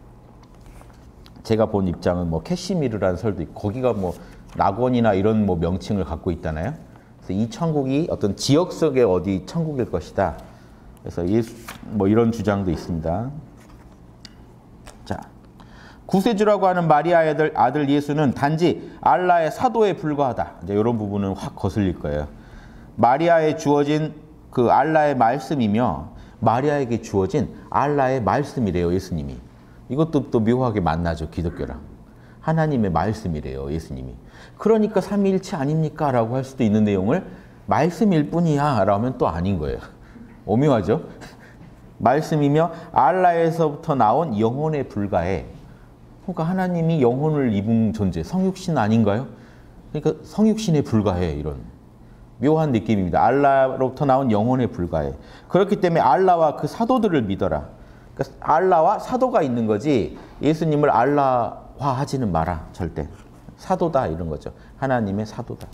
Speaker 1: 제가 본 입장은 뭐 캐시미르라는 설도 있고, 거기가 뭐 낙원이나 이런 뭐 명칭을 갖고 있잖아요. 그래서 이 천국이 어떤 지역 속의 어디 천국일 것이다. 그래서 예수, 뭐 이런 주장도 있습니다. 자, 구세주라고 하는 마리아의 아들, 아들 예수는 단지 알라의 사도에 불과하다. 이제 이런 부분은 확 거슬릴 거예요. 마리아에 주어진 그 알라의 말씀이며 마리아에게 주어진 알라의 말씀이래요. 예수님이. 이것도 또 묘하게 만나죠. 기독교랑. 하나님의 말씀이래요. 예수님이. 그러니까 삼위일체 아닙니까? 라고 할 수도 있는 내용을 말씀일 뿐이야 라면 또 아닌 거예요. 오묘하죠? 말씀이며 알라에서부터 나온 영혼에 불과해. 그러니까 하나님이 영혼을 입은 존재, 성육신 아닌가요? 그러니까 성육신에 불과해. 이런 묘한 느낌입니다. 알라로부터 나온 영혼에 불과해. 그렇기 때문에 알라와 그 사도들을 믿어라. 그러니까 알라와 사도가 있는 거지 예수님을 알라화하지는 마라. 절대. 사도다 이런 거죠. 하나님의 사도다.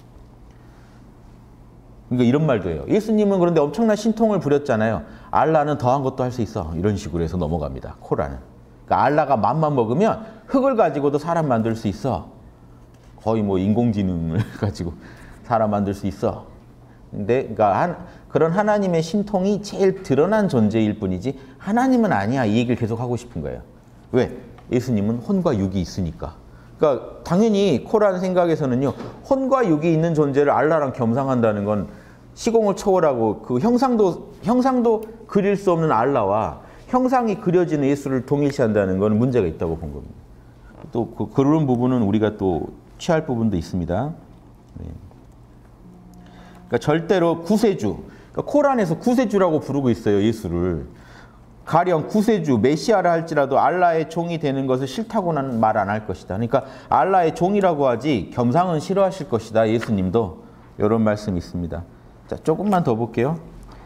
Speaker 1: 그러니까 이런 말도 해요. 예수님은 그런데 엄청난 신통을 부렸잖아요. 알라는 더한 것도 할 수 있어. 이런 식으로 해서 넘어갑니다. 코라는. 그러니까 알라가 맘만 먹으면 흙을 가지고도 사람 만들 수 있어. 거의 뭐 인공지능을 가지고 사람 만들 수 있어. 근데 그러니까 한, 그런 하나님의 신통이 제일 드러난 존재일 뿐이지 하나님은 아니야. 이 얘기를 계속 하고 싶은 거예요. 왜? 예수님은 혼과 육이 있으니까. 그러니까 당연히 코란 생각에서는요. 혼과 육이 있는 존재를 알라랑 겸상한다는 건 시공을 초월하고 그 형상도 형상도 그릴 수 없는 알라와 형상이 그려지는 예수를 동일시한다는 건 문제가 있다고 본 겁니다. 또 그, 그런 부분은 우리가 또 취할 부분도 있습니다. 네. 그러니까 절대로 구세주, 그러니까 코란에서 구세주라고 부르고 있어요. 예수를. 가령 구세주, 메시아라 할지라도 알라의 종이 되는 것을 싫다고는 말 안 할 것이다. 그러니까 알라의 종이라고 하지 겸상은 싫어하실 것이다. 예수님도. 이런 말씀이 있습니다. 자, 조금만 더 볼게요.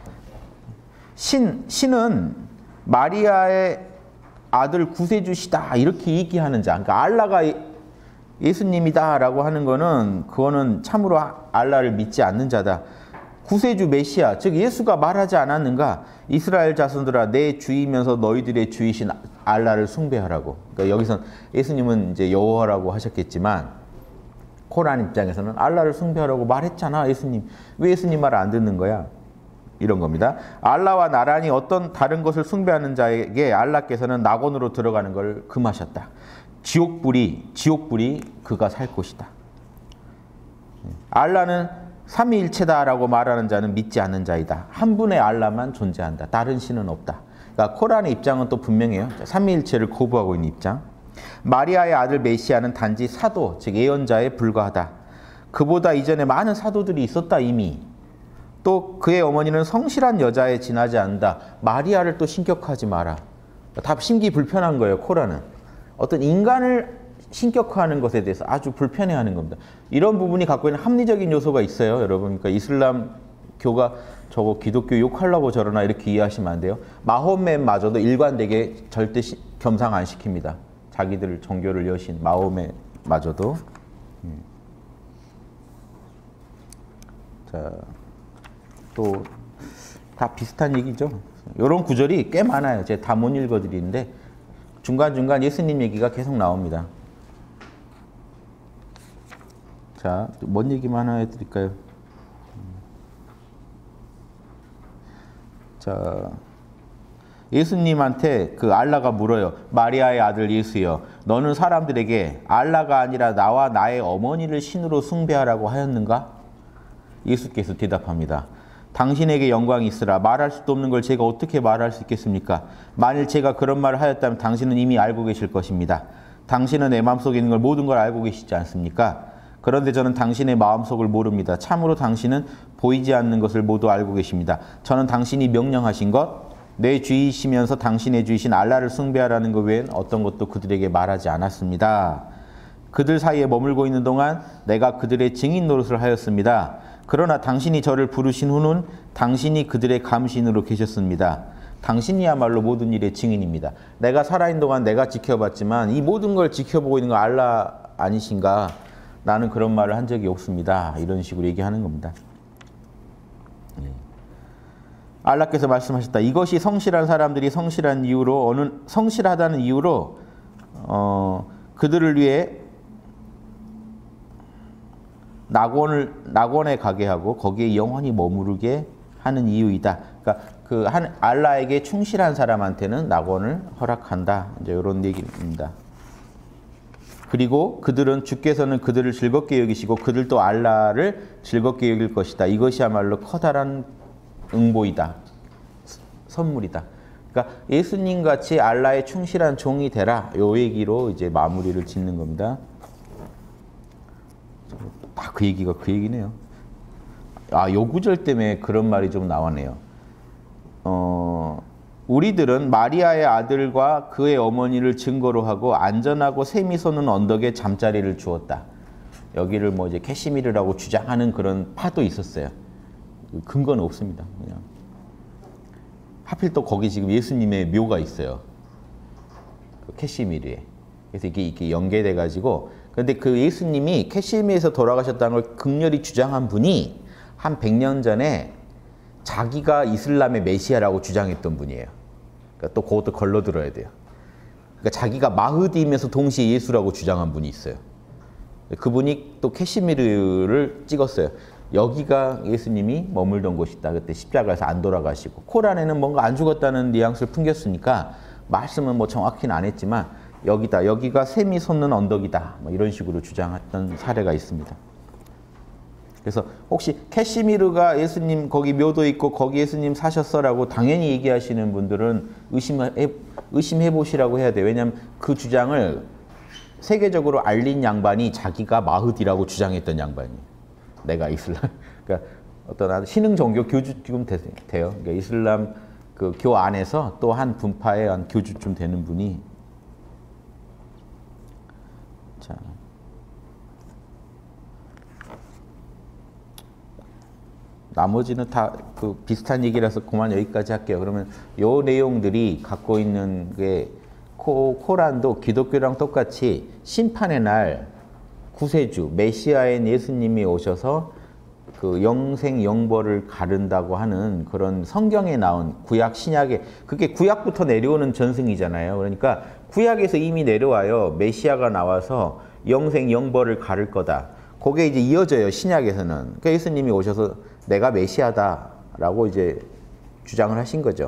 Speaker 1: 신, 신은 마리아의 아들 구세주시다. 이렇게 얘기하는 자. 그러니까 알라가 예수님이다라고 하는 거는 그거는 참으로 알라를 믿지 않는 자다. 구세주 메시아, 즉 예수가 말하지 않았는가? 이스라엘 자손들아 내 주이면서 너희들의 주이신 알라를 숭배하라고. 그러니까 여기선 예수님은 이제 여호와라고 하셨겠지만 코란 입장에서는 알라를 숭배하라고 말했잖아. 예수님. 왜 예수님 말을 안 듣는 거야? 이런 겁니다. 알라와 나란히 어떤 다른 것을 숭배하는 자에게 알라께서는 낙원으로 들어가는 걸 금하셨다. 지옥불이 지옥불이 그가 살 곳이다. 알라는 삼위일체다라고 말하는 자는 믿지 않는 자이다. 한 분의 알라만 존재한다. 다른 신은 없다. 그러니까 코란의 입장은 또 분명해요. 삼위일체를 거부하고 있는 입장. 마리아의 아들 메시아는 단지 사도, 즉 예언자에 불과하다. 그보다 이전에 많은 사도들이 있었다 이미. 또 그의 어머니는 성실한 여자에 지나지 않는다. 마리아를 또 신격화하지 마라. 다 심기 불편한 거예요. 코란은. 어떤 인간을 신격화하는 것에 대해서 아주 불편해하는 겁니다. 이런 부분이 갖고 있는 합리적인 요소가 있어요. 여러분. 그러니까 이슬람교가 저거 기독교 욕하려고 저러나 이렇게 이해하시면 안 돼요. 마호멧마저도 일관되게 절대 시, 겸상 안 시킵니다. 자기들 종교를 여신 마호멧마저도. 음. 자, 또 다 비슷한 얘기죠. 이런 구절이 꽤 많아요. 제가 다 못 읽어드리는데 중간중간 예수님 얘기가 계속 나옵니다. 자, 뭔 얘기만 하나 해드릴까요? 자, 예수님한테 그 알라가 물어요. 마리아의 아들 예수여, 너는 사람들에게 알라가 아니라 나와 나의 어머니를 신으로 숭배하라고 하였는가? 예수께서 대답합니다. 당신에게 영광이 있으라. 말할 수도 없는 걸 제가 어떻게 말할 수 있겠습니까? 만일 제가 그런 말을 하였다면 당신은 이미 알고 계실 것입니다. 당신은 내 마음속에 있는 걸 모든 걸 알고 계시지 않습니까? 그런데 저는 당신의 마음속을 모릅니다. 참으로 당신은 보이지 않는 것을 모두 알고 계십니다. 저는 당신이 명령하신 것, 내 주이시면서 당신의 주이신 알라를 숭배하라는 것 외엔 어떤 것도 그들에게 말하지 않았습니다. 그들 사이에 머물고 있는 동안 내가 그들의 증인 노릇을 하였습니다. 그러나 당신이 저를 부르신 후는 당신이 그들의 감신으로 계셨습니다. 당신이야말로 모든 일의 증인입니다. 내가 살아있는 동안 내가 지켜봤지만 이 모든 걸 지켜보고 있는 거 알라 아니신가? 나는 그런 말을 한 적이 없습니다. 이런 식으로 얘기하는 겁니다. 예. 알라께서 말씀하셨다. 이것이 성실한 사람들이 성실한 이유로 어느 성실하다는 이유로 어, 그들을 위해 낙원을 낙원에 가게 하고 거기에 영원히 머무르게 하는 이유이다. 그러니까 그 한 알라에게 충실한 사람한테는 낙원을 허락한다. 이제 이런 얘기입니다. 그리고 그들은 주께서는 그들을 즐겁게 여기시고 그들도 알라를 즐겁게 여길 것이다. 이것이야말로 커다란 응보이다. 선물이다. 그러니까 예수님 같이 알라의 충실한 종이 되라. 요 얘기로 이제 마무리를 짓는 겁니다. 다 그 얘기가 그 얘기네요. 아, 요 구절 때문에 그런 말이 좀 나왔네요. 어, 우리들은 마리아의 아들과 그의 어머니를 증거로 하고 안전하고 샘이 솟는 언덕에 잠자리를 주었다. 여기를 뭐 이제 캐시미르라고 주장하는 그런 파도 있었어요. 근거는 없습니다. 그냥. 하필 또 거기 지금 예수님의 묘가 있어요. 그 캐시미르에. 그래서 이게 이렇게 연계돼 가지고, 근데 그 예수님이 캐시미르에서 돌아가셨다는 걸 극렬히 주장한 분이 한 백 년 전에 자기가 이슬람의 메시아라고 주장했던 분이에요. 그러니까 또 그것도 걸러 들어야 돼요. 그러니까 자기가 마흐디이면서 동시에 예수라고 주장한 분이 있어요. 그분이 또 캐시미르를 찍었어요. 여기가 예수님이 머물던 곳이다. 그때 십자가에서 안 돌아가시고. 코란에는 뭔가 안 죽었다는 뉘앙스를 풍겼으니까 말씀은 뭐 정확히는 안 했지만 여기다. 여기가 샘이 솟는 언덕이다. 뭐 이런 식으로 주장했던 사례가 있습니다. 그래서 혹시 캐시미르가 예수님 거기 묘도 있고 거기 예수님 사셨어라고 당연히 얘기하시는 분들은 의심해, 의심해 보시라고 해야 돼요. 왜냐하면 그 주장을 세계적으로 알린 양반이 자기가 마흐디라고 주장했던 양반이에요. 내가 이슬람, 그러니까 어떤 신흥 종교 교주쯤 돼요. 그러니까 이슬람 그 교 안에서 또 한 분파의 한 교주쯤 되는 분이. 자. 나머지는 다 그 비슷한 얘기라서 그만 여기까지 할게요. 그러면 요 내용들이 갖고 있는 게 코, 코란도 기독교랑 똑같이 심판의 날 구세주 메시아인 예수님이 오셔서 그 영생 영벌을 가른다고 하는 그런 성경에 나온 구약 신약에, 그게 구약부터 내려오는 전승이잖아요. 그러니까 구약에서 이미 내려와요. 메시아가 나와서 영생 영벌을 가를 거다. 그게 이제 이어져요. 신약에서는. 그러니까 예수님이 오셔서 내가 메시아다 라고 이제 주장을 하신 거죠.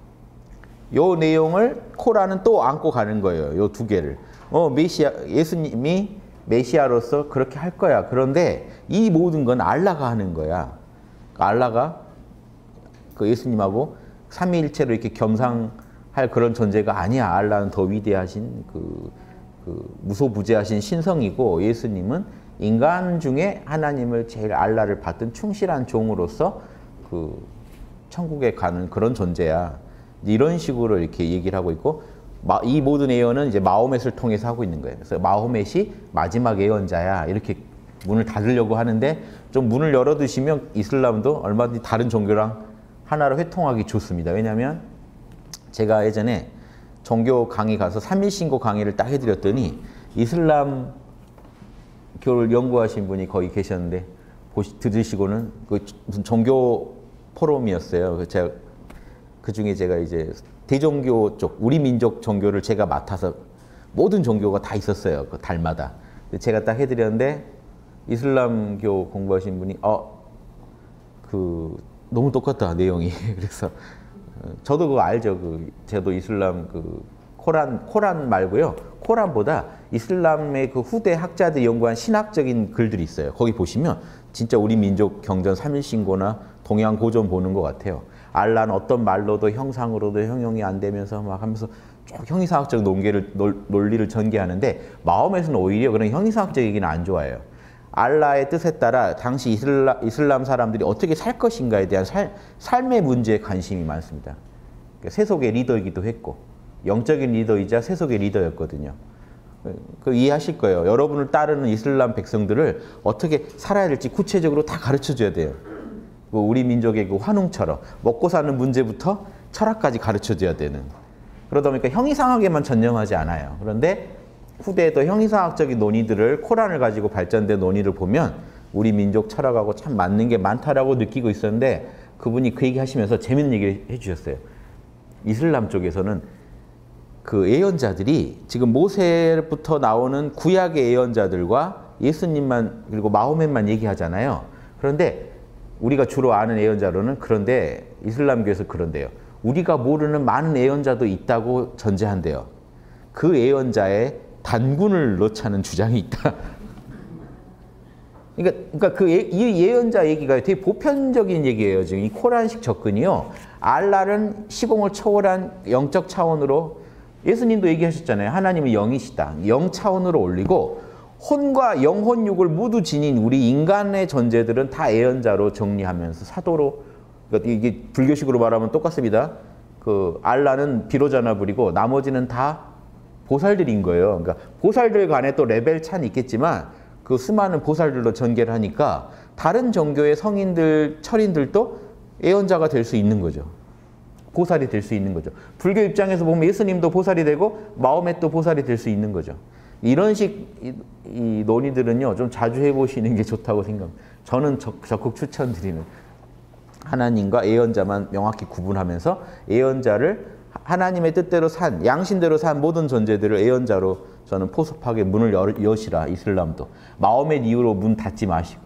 Speaker 1: 요 내용을 코란은 또 안고 가는 거예요. 요 두 개를. 어, 메시아, 예수님이 메시아로서 그렇게 할 거야. 그런데 이 모든 건 알라가 하는 거야. 알라가 그 예수님하고 삼위일체로 이렇게 겸상할 그런 존재가 아니야. 알라는 더 위대하신 그, 그 무소부재하신 신성이고, 예수님은 인간 중에 하나님을 제일 알라를 받든 충실한 종으로서 그 천국에 가는 그런 존재야. 이런 식으로 이렇게 얘기를 하고 있고, 이 모든 예언은 이제 마호멧을 통해서 하고 있는 거예요. 그래서 마호멧이 마지막 예언자야. 이렇게 문을 닫으려고 하는데, 좀 문을 열어두시면 이슬람도 얼마든지 다른 종교랑 하나로 회통하기 좋습니다. 왜냐하면 제가 예전에 종교 강의 가서 삼일신고 강의를 딱 해드렸더니 이슬람 교를 연구하신 분이 거기 계셨는데, 보시, 들으시고는 그 무슨 종교 포럼이었어요. 제가 그 중에 제가 이제 대종교 쪽, 우리 민족 종교를 제가 맡아서 모든 종교가 다 있었어요. 그 달마다. 제가 딱 해드렸는데, 이슬람교 공부하신 분이, 어, 그, 너무 똑같다, 내용이. 그래서, 저도 그거 알죠. 그, 저도 이슬람 그, 코란, 코란 말고요. 코란보다 이슬람의 그 후대 학자들이 연구한 신학적인 글들이 있어요. 거기 보시면 진짜 우리 민족 경전 삼일신고나 동양 고전 보는 것 같아요. 알라는 어떤 말로도 형상으로도 형용이 안 되면서 막 하면서 쭉 형이상학적 논계를, 논리를 전개하는데, 마호멧은 오히려 그런 형이상학적 얘기는 안 좋아해요. 알라의 뜻에 따라 당시 이슬람, 이슬람 사람들이 어떻게 살 것인가에 대한 살, 삶의 문제에 관심이 많습니다. 그러니까 세속의 리더이기도 했고, 영적인 리더이자 세속의 리더였거든요. 그 이해하실 거예요. 여러분을 따르는 이슬람 백성들을 어떻게 살아야 될지 구체적으로 다 가르쳐줘야 돼요. 우리 민족의 그 환웅처럼 먹고 사는 문제부터 철학까지 가르쳐줘야 되는. 그러다 보니까 형이상학에만 전념하지 않아요. 그런데 후대에도 형이상학적인 논의들을, 코란을 가지고 발전된 논의를 보면 우리 민족 철학하고 참 맞는 게 많다라고 느끼고 있었는데, 그분이 그 얘기 하시면서 재밌는 얘기를 해주셨어요. 이슬람 쪽에서는 그 예언자들이 지금 모세부터 나오는 구약의 예언자들과 예수님만 그리고 마호멧만 얘기하잖아요. 그런데 우리가 주로 아는 예언자로는, 그런데 이슬람교에서 그런데요. 우리가 모르는 많은 예언자도 있다고 전제한대요. 그 예언자의 단군을 넣자는 주장이 있다. 그러니까, 그러니까 그 예, 이 예언자 얘기가 되게 보편적인 얘기예요. 지금 이 코란식 접근이요. 알라는 시공을 초월한 영적 차원으로, 예수님도 얘기하셨잖아요. 하나님은 영이시다. 영 차원으로 올리고, 혼과 영혼육을 모두 지닌 우리 인간의 존재들은 다 예언자로 정리하면서 사도로, 그러니까 이게 불교식으로 말하면 똑같습니다. 그 알라는 비로자나 부리고 나머지는 다 보살들인 거예요. 그러니까 보살들 간에 또 레벨 차는 있겠지만 그 수많은 보살들로 전개를 하니까 다른 종교의 성인들, 철인들도 예언자가 될 수 있는 거죠. 보살이 될 수 있는 거죠. 불교 입장에서 보면 예수님도 보살이 되고 마호멧도 보살이 될 수 있는 거죠. 이런 식 이, 이 논의들은요, 좀 자주 해보시는 게 좋다고 생각합니다. 저는 적, 적극 추천드리는, 하나님과 예언자만 명확히 구분하면서 예언자를 하나님의 뜻대로 산, 양신대로 산 모든 존재들을 예언자로 저는 포섭하게 문을 여, 여시라. 이슬람도 마호멧 이후로 문 닫지 마시고.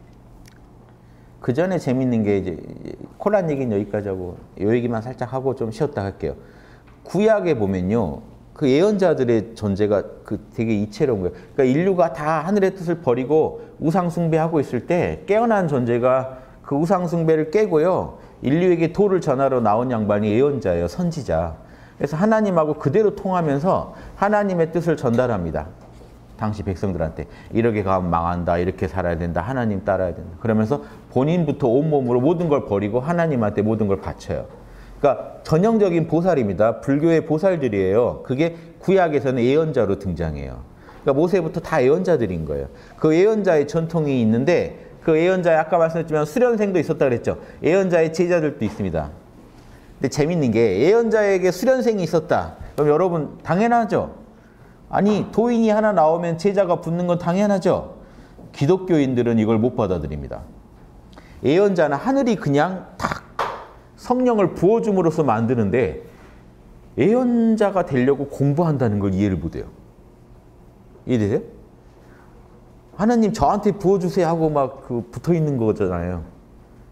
Speaker 1: 그 전에 재밌는 게 이제 코란 얘기는 여기까지 하고 이 얘기만 살짝 하고 좀 쉬었다 할게요. 구약에 보면요, 그 예언자들의 존재가 그 되게 이채로운 거예요. 그러니까 인류가 다 하늘의 뜻을 버리고 우상 숭배하고 있을 때 깨어난 존재가 그 우상 숭배를 깨고요, 인류에게 도를 전하러 나온 양반이 예언자예요. 선지자. 그래서 하나님하고 그대로 통하면서 하나님의 뜻을 전달합니다. 당시 백성들한테. 이렇게 가면 망한다. 이렇게 살아야 된다. 하나님 따라야 된다. 그러면서 본인부터 온몸으로 모든 걸 버리고 하나님한테 모든 걸 바쳐요. 그러니까 전형적인 보살입니다. 불교의 보살들이에요. 그게 구약에서는 예언자로 등장해요. 그러니까 모세부터 다 예언자들인 거예요. 그 예언자의 전통이 있는데, 그 예언자의 아까 말씀드렸지만 수련생도 있었다 그랬죠. 예언자의 제자들도 있습니다. 근데 재밌는 게 예언자에게 수련생이 있었다. 그럼 여러분 당연하죠. 아니 도인이 하나 나오면 제자가 붙는 건 당연하죠. 기독교인들은 이걸 못 받아들입니다. 예언자는 하늘이 그냥 탁 성령을 부어줌으로써 만드는데, 예언자가 되려고 공부한다는 걸 이해를 못해요. 이해되세요? 하나님 저한테 부어주세요 하고 막 그 붙어 있는 거잖아요.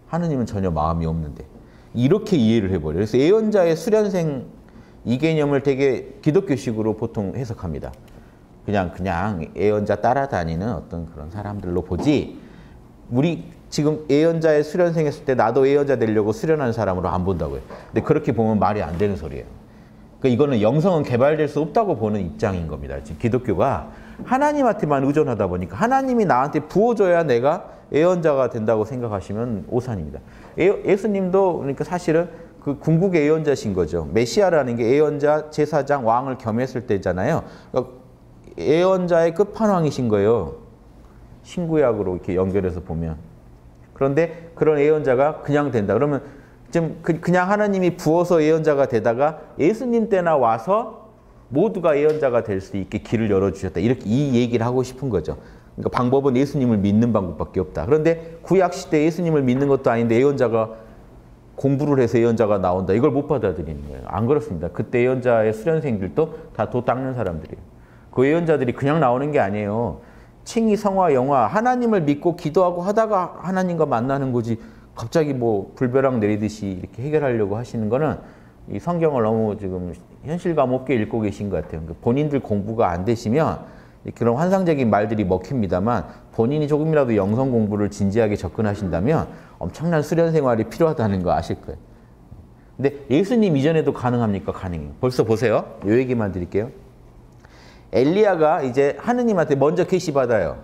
Speaker 1: 하느님은 전혀 마음이 없는데. 이렇게 이해를 해버려요. 그래서 예언자의 수련생 이 개념을 되게 기독교식으로 보통 해석합니다. 그냥 그냥 예언자 따라다니는 어떤 그런 사람들로 보지 우리 지금 예언자의 수련생 했을 때 나도 예언자 되려고 수련하는 사람으로 안 본다고요. 근데 그렇게 보면 말이 안 되는 소리예요. 그러니까 이거는 영성은 개발될 수 없다고 보는 입장인 겁니다. 지금 기독교가 하나님한테만 의존하다 보니까 하나님이 나한테 부어줘야 내가 예언자가 된다고 생각하시면 오산입니다. 예, 예수님도 그러니까 사실은 그 궁극의 예언자신 거죠. 메시아라는 게 예언자, 제사장, 왕을 겸했을 때잖아요. 그러니까 예언자의 끝판왕이신 거예요. 신구약으로 이렇게 연결해서 보면. 그런데 그런 예언자가 그냥 된다. 그러면 지금 그냥 하나님이 부어서 예언자가 되다가 예수님 때나 와서 모두가 예언자가 될 수 있게 길을 열어주셨다. 이렇게 이 얘기를 하고 싶은 거죠. 그러니까 방법은 예수님을 믿는 방법밖에 없다. 그런데 구약시대 예수님을 믿는 것도 아닌데 예언자가 공부를 해서 예언자가 나온다. 이걸 못 받아들이는 거예요. 안 그렇습니다. 그때 예언자의 수련생들도 다 도 닦는 사람들이에요. 그 예언자들이 그냥 나오는 게 아니에요. 칭의, 성화, 영화, 하나님을 믿고 기도하고 하다가 하나님과 만나는 거지 갑자기 뭐 불벼락 내리듯이 이렇게 해결하려고 하시는 거는 이 성경을 너무 지금 현실감 없게 읽고 계신 것 같아요. 본인들 공부가 안 되시면 그런 환상적인 말들이 먹힙니다만 본인이 조금이라도 영성 공부를 진지하게 접근하신다면 엄청난 수련 생활이 필요하다는 거 아실 거예요. 근데 예수님 이전에도 가능합니까? 가능해요. 벌써 보세요. 이 얘기만 드릴게요. 엘리야가 이제 하느님한테 먼저 계시받아요.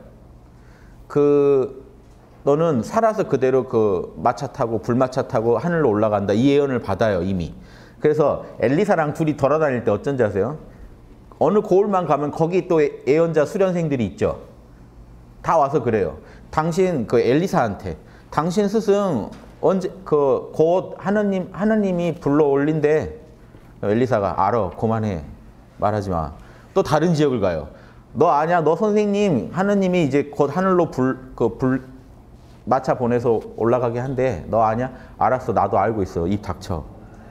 Speaker 1: 그 너는 살아서 그대로 그 마차 타고 불마차 타고 하늘로 올라간다. 이 예언을 받아요. 이미. 그래서 엘리사랑 둘이 돌아다닐 때 어쩐지 아세요? 어느 고을만 가면 거기 또 예언자 수련생들이 있죠. 다 와서 그래요. 당신 그 엘리사한테 당신 스승 언제 그 곧 하느님 하느님이 불러 올린대. 엘리사가 알아. 그만해. 말하지 마. 또 다른 지역을 가요. 너 아냐? 너 선생님 하느님이 이제 곧 하늘로 불 그 불 마차 보내서 올라가게 한대. 너 아냐? 알았어. 나도 알고 있어. 입 닥쳐.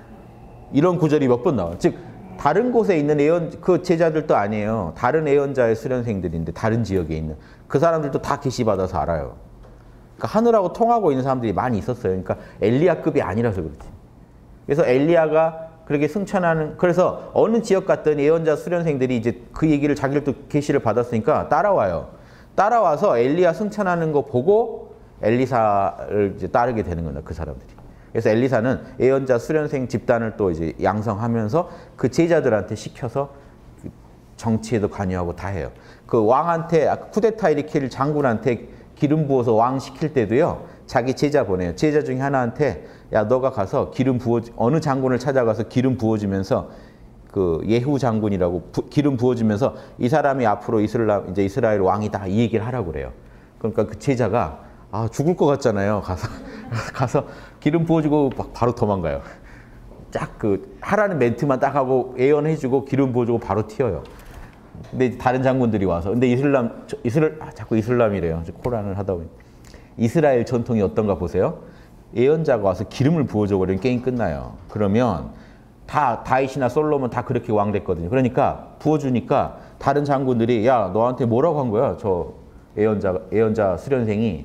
Speaker 1: 이런 구절이 몇 번 나와요. 즉 다른 곳에 있는 예언 그 제자들도 아니에요. 다른 예언자의 수련생들인데 다른 지역에 있는 그 사람들도 다 계시받아서 알아요. 그러니까 하늘하고 통하고 있는 사람들이 많이 있었어요. 그러니까 엘리야급이 아니라서 그렇지. 그래서 엘리야가 그렇게 승천하는 그래서 어느 지역 갔던 예언자 수련생들이 이제 그 얘기를 자기들도 계시를 받았으니까 따라와요. 따라와서 엘리야 승천하는 거 보고 엘리사를 이제 따르게 되는 겁니다. 그 사람들이. 그래서 엘리사는 예언자 수련생 집단을 또 이제 양성하면서 그 제자들한테 시켜서 정치에도 관여하고 다 해요. 그 왕한테 쿠데타 일으킬 장군한테 기름 부어서 왕 시킬 때도요. 자기 제자 보내요. 제자 중에 하나한테 야 너가 가서 기름 부어 어느 장군을 찾아가서 기름 부어주면서 그 예후 장군이라고 부, 기름 부어주면서 이 사람이 앞으로 이스라엘 이제 이스라엘 왕이다 이 얘기를 하라고 그래요. 그러니까 그 제자가 아 죽을 것 같잖아요. 가서 가서 기름 부어주고 막 바로 도망가요. 딱 그 하라는 멘트만 딱 하고 예언해주고 기름 부어주고 바로 튀어요. 근데 다른 장군들이 와서 근데 이슬람 이스라엘 아, 자꾸 이슬람이래요. 코란을 하다 보니 이스라엘 전통이 어떤가 보세요. 예언자가 와서 기름을 부어줘 버리면 게임 끝나요. 그러면 다 다윗이나 솔로몬 다 그렇게 왕 됐거든요. 그러니까 부어주니까 다른 장군들이 야 너한테 뭐라고 한 거야? 저 예언자 예언자 수련생이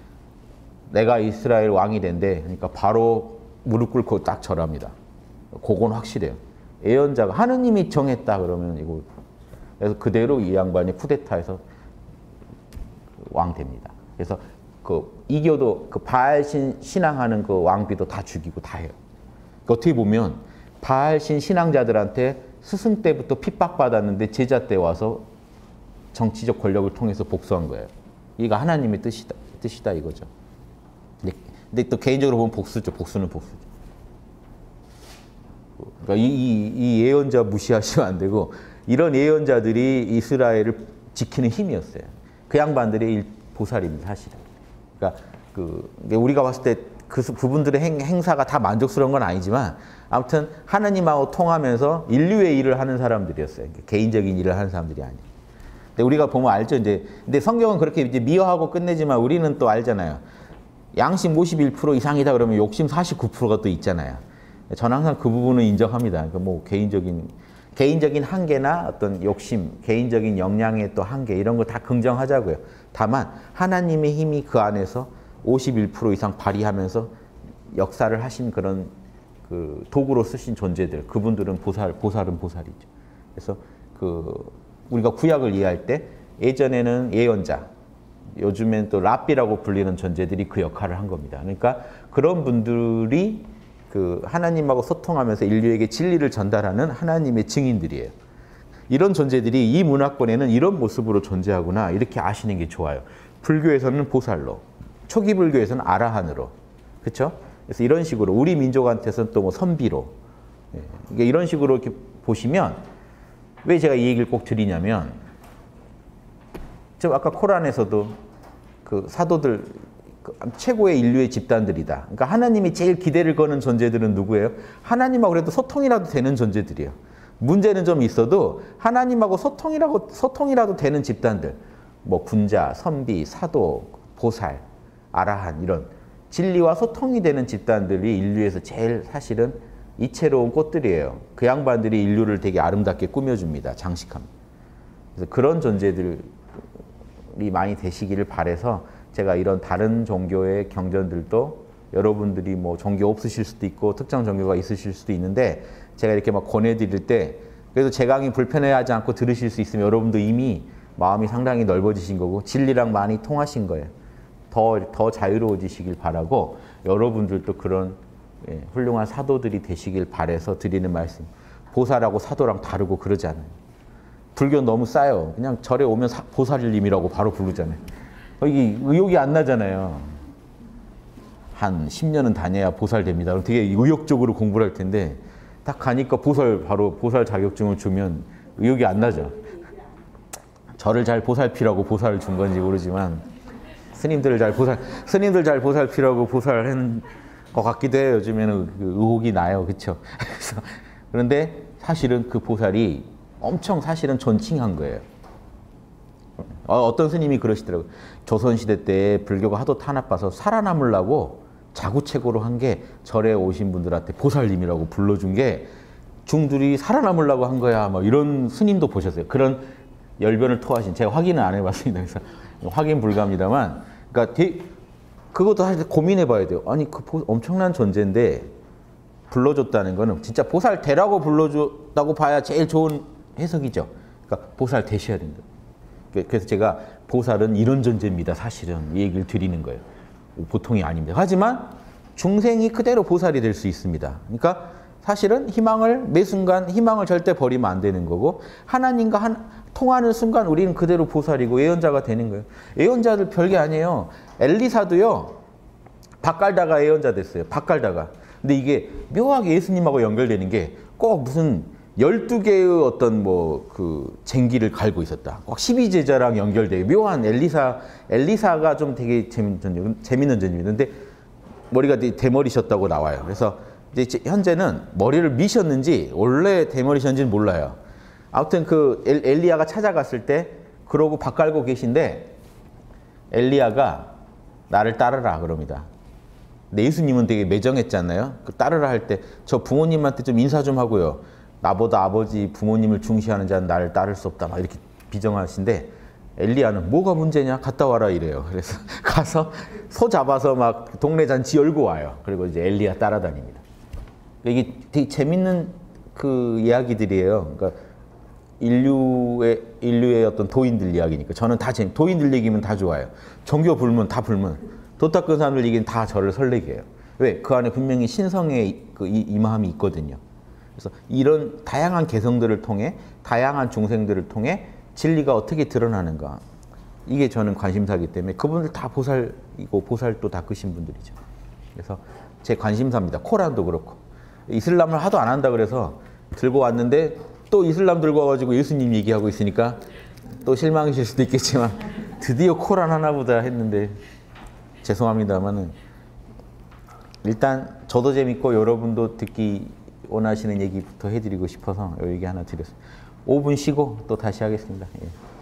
Speaker 1: 내가 이스라엘 왕이 된대. 그러니까 바로 무릎 꿇고 딱 절합니다. 그건 확실해요. 예언자가 하느님이 정했다 그러면 이거 그래서 그대로 이 양반이 쿠데타에서 왕 됩니다. 그래서 그 이교도 그 바알신 신앙하는 그 왕비도 다 죽이고 다 해요. 그러니까 어떻게 보면 바알신 신앙자들한테 스승 때부터 핍박받았는데 제자 때 와서 정치적 권력을 통해서 복수한 거예요. 이거 하나님의 뜻이다, 뜻이다 이거죠. 근데, 근데 또 개인적으로 보면 복수죠. 복수는 복수죠. 그러니까 이, 이, 이 예언자 무시하시면 안 되고 이런 예언자들이 이스라엘을 지키는 힘이었어요. 그 양반들의 보살입니다, 사실은. 그러니까 그 우리가 봤을 때 그 그분들의 행, 행사가 다 만족스러운 건 아니지만 아무튼 하나님하고 통하면서 인류의 일을 하는 사람들이었어요. 개인적인 일을 하는 사람들이 아니에요. 근데 우리가 보면 알죠, 이제. 근데 성경은 그렇게 이제 미화하고 끝내지만 우리는 또 알잖아요. 양심 오십일 퍼센트 이상이다 그러면 욕심 사십구 퍼센트가 또 있잖아요. 저는 항상 그 부분은 인정합니다. 그러니까 뭐 개인적인 개인적인 한계나 어떤 욕심, 개인적인 역량의 또 한계 이런 거 다 긍정하자고요. 다만 하나님의 힘이 그 안에서 오십일 퍼센트 이상 발휘하면서 역사를 하신 그런 그 도구로 쓰신 존재들, 그분들은 보살, 보살은 보살이죠. 그래서 그 우리가 구약을 이해할 때 예전에는 예언자, 요즘엔 또 랍비라고 불리는 존재들이 그 역할을 한 겁니다. 그러니까 그런 분들이 그 하나님하고 소통하면서 인류에게 진리를 전달하는 하나님의 증인들이에요. 이런 존재들이 이 문화권에는 이런 모습으로 존재하구나 이렇게 아시는 게 좋아요. 불교에서는 보살로, 초기 불교에서는 아라한으로, 그렇죠? 그래서 이런 식으로 우리 민족한테서는 또 뭐 선비로, 예, 이게 이런 식으로 이렇게 보시면 왜 제가 이 얘기를 꼭 드리냐면, 저 아까 코란에서도 그 사도들 최고의 인류의 집단들이다. 그러니까 하나님이 제일 기대를 거는 존재들은 누구예요? 하나님하고 그래도 소통이라도 되는 존재들이에요. 문제는 좀 있어도 하나님하고 소통이라고 소통이라도 되는 집단들, 뭐 군자, 선비, 사도, 보살, 아라한 이런 진리와 소통이 되는 집단들이 인류에서 제일 사실은 이채로운 꽃들이에요. 그 양반들이 인류를 되게 아름답게 꾸며줍니다. 장식합니다. 그래서 그런 존재들이 많이 되시기를 바라서 제가 이런 다른 종교의 경전들도 여러분들이 뭐 종교 없으실 수도 있고 특정 종교가 있으실 수도 있는데 제가 이렇게 막 권해드릴 때 그래도 제 강의 불편해하지 않고 들으실 수 있으면 여러분도 이미 마음이 상당히 넓어지신 거고 진리랑 많이 통하신 거예요. 더, 더 자유로워지시길 바라고 여러분들도 그런 예, 훌륭한 사도들이 되시길 바라서 드리는 말씀. 보살하고 사도랑 다르고 그러지 않아요. 불교 너무 싸요. 그냥 절에 오면 사, 보살님이라고 바로 부르잖아요. 이게 의욕이 안 나잖아요. 한 십 년은 다녀야 보살 됩니다. 그럼 되게 의욕적으로 공부를 할 텐데 딱 가니까 보살 바로 보살 자격증을 주면 의욕이 안 나죠. 저를 잘 보살피라고 보살을 준 건지 모르지만 스님들을 잘 보살 스님들 잘 보살피라고 보살을 한 것 같기도 해요. 요즘에는 그 의혹이 나요. 그렇죠? 그런데 사실은 그 보살이 엄청 사실은 존칭한 거예요. 어떤 스님이 그러시더라고요. 조선시대 때 불교가 하도 탄압받아서 살아남으려고 자구책으로 한 게 절에 오신 분들한테 보살님이라고 불러준 게 중들이 살아남으려고 한 거야. 뭐 이런 스님도 보셨어요. 그런 열변을 토하신, 제가 확인은 안 해봤습니다. 그래서 확인 불가합니다만, 그러니까 대, 그것도 사실 고민해 봐야 돼요. 아니, 그 보, 엄청난 존재인데 불러줬다는 거는 진짜 보살 되라고 불러줬다고 봐야 제일 좋은 해석이죠. 그러니까 보살 되셔야 된다. 그래서 제가 보살은 이런 존재입니다. 사실은 이 얘기를 드리는 거예요. 보통이 아닙니다. 하지만 중생이 그대로 보살이 될 수 있습니다. 그러니까 사실은 희망을 매 순간 희망을 절대 버리면 안 되는 거고 하나님과 한, 통하는 순간 우리는 그대로 보살이고 예언자가 되는 거예요. 예언자들 별게 아니에요. 엘리사도요. 밥 깔다가 예언자 됐어요. 밥 깔다가. 근데 이게 묘하게 예수님하고 연결되는 게 꼭 무슨 열두 개의 어떤 뭐 그 쟁기를 갈고 있었다. 꼭 십이 제자랑 연결돼요. 묘한 엘리사, 엘리사가 좀 되게 재밌는, 재밌는 존재입니다. 근데 머리가 대머리셨다고 나와요. 그래서 이제 현재는 머리를 미셨는지 원래 대머리셨는지는 몰라요. 아무튼 그 엘리야가 찾아갔을 때 그러고 밥 깔고 계신데 엘리야가 나를 따르라 그럽니다. 근데 예수님은 되게 매정했잖아요. 그 따르라 할 때 저 부모님한테 좀 인사 좀 하고요. 나보다 아버지 부모님을 중시하는 자는 나를 따를 수 없다. 막 이렇게 비정하신데 엘리야는 뭐가 문제냐? 갔다 와라 이래요. 그래서 가서 소 잡아서 막 동네 잔치 열고 와요. 그리고 이제 엘리야 따라다닙니다. 이게 되게 재밌는 그 이야기들이에요. 그러니까 인류의 인류의 어떤 도인들 이야기니까 저는 다 재밌. 도인들 얘기면 다 좋아요. 종교 불문 다 불문. 도 닦은 사람들 얘기는 다 저를 설레게 해요. 왜? 그 안에 분명히 신성의 그 임함이 있거든요. 그래서 이런 다양한 개성들을 통해 다양한 중생들을 통해 진리가 어떻게 드러나는가 이게 저는 관심사이기 때문에 그분들 다 보살이고 보살도 닦으신 분들이죠. 그래서 제 관심사입니다. 코란도 그렇고 이슬람을 하도 안 한다 그래서 들고 왔는데 또 이슬람 들고 와가지고 예수님 얘기하고 있으니까 또 실망이실 수도 있겠지만 드디어 코란 하나보다 했는데 죄송합니다만은 일단 저도 재밌고 여러분도 듣기 원하시는 얘기부터 해드리고 싶어서 이 얘기 하나 드렸습니다. 오 분 쉬고 또 다시 하겠습니다. 예.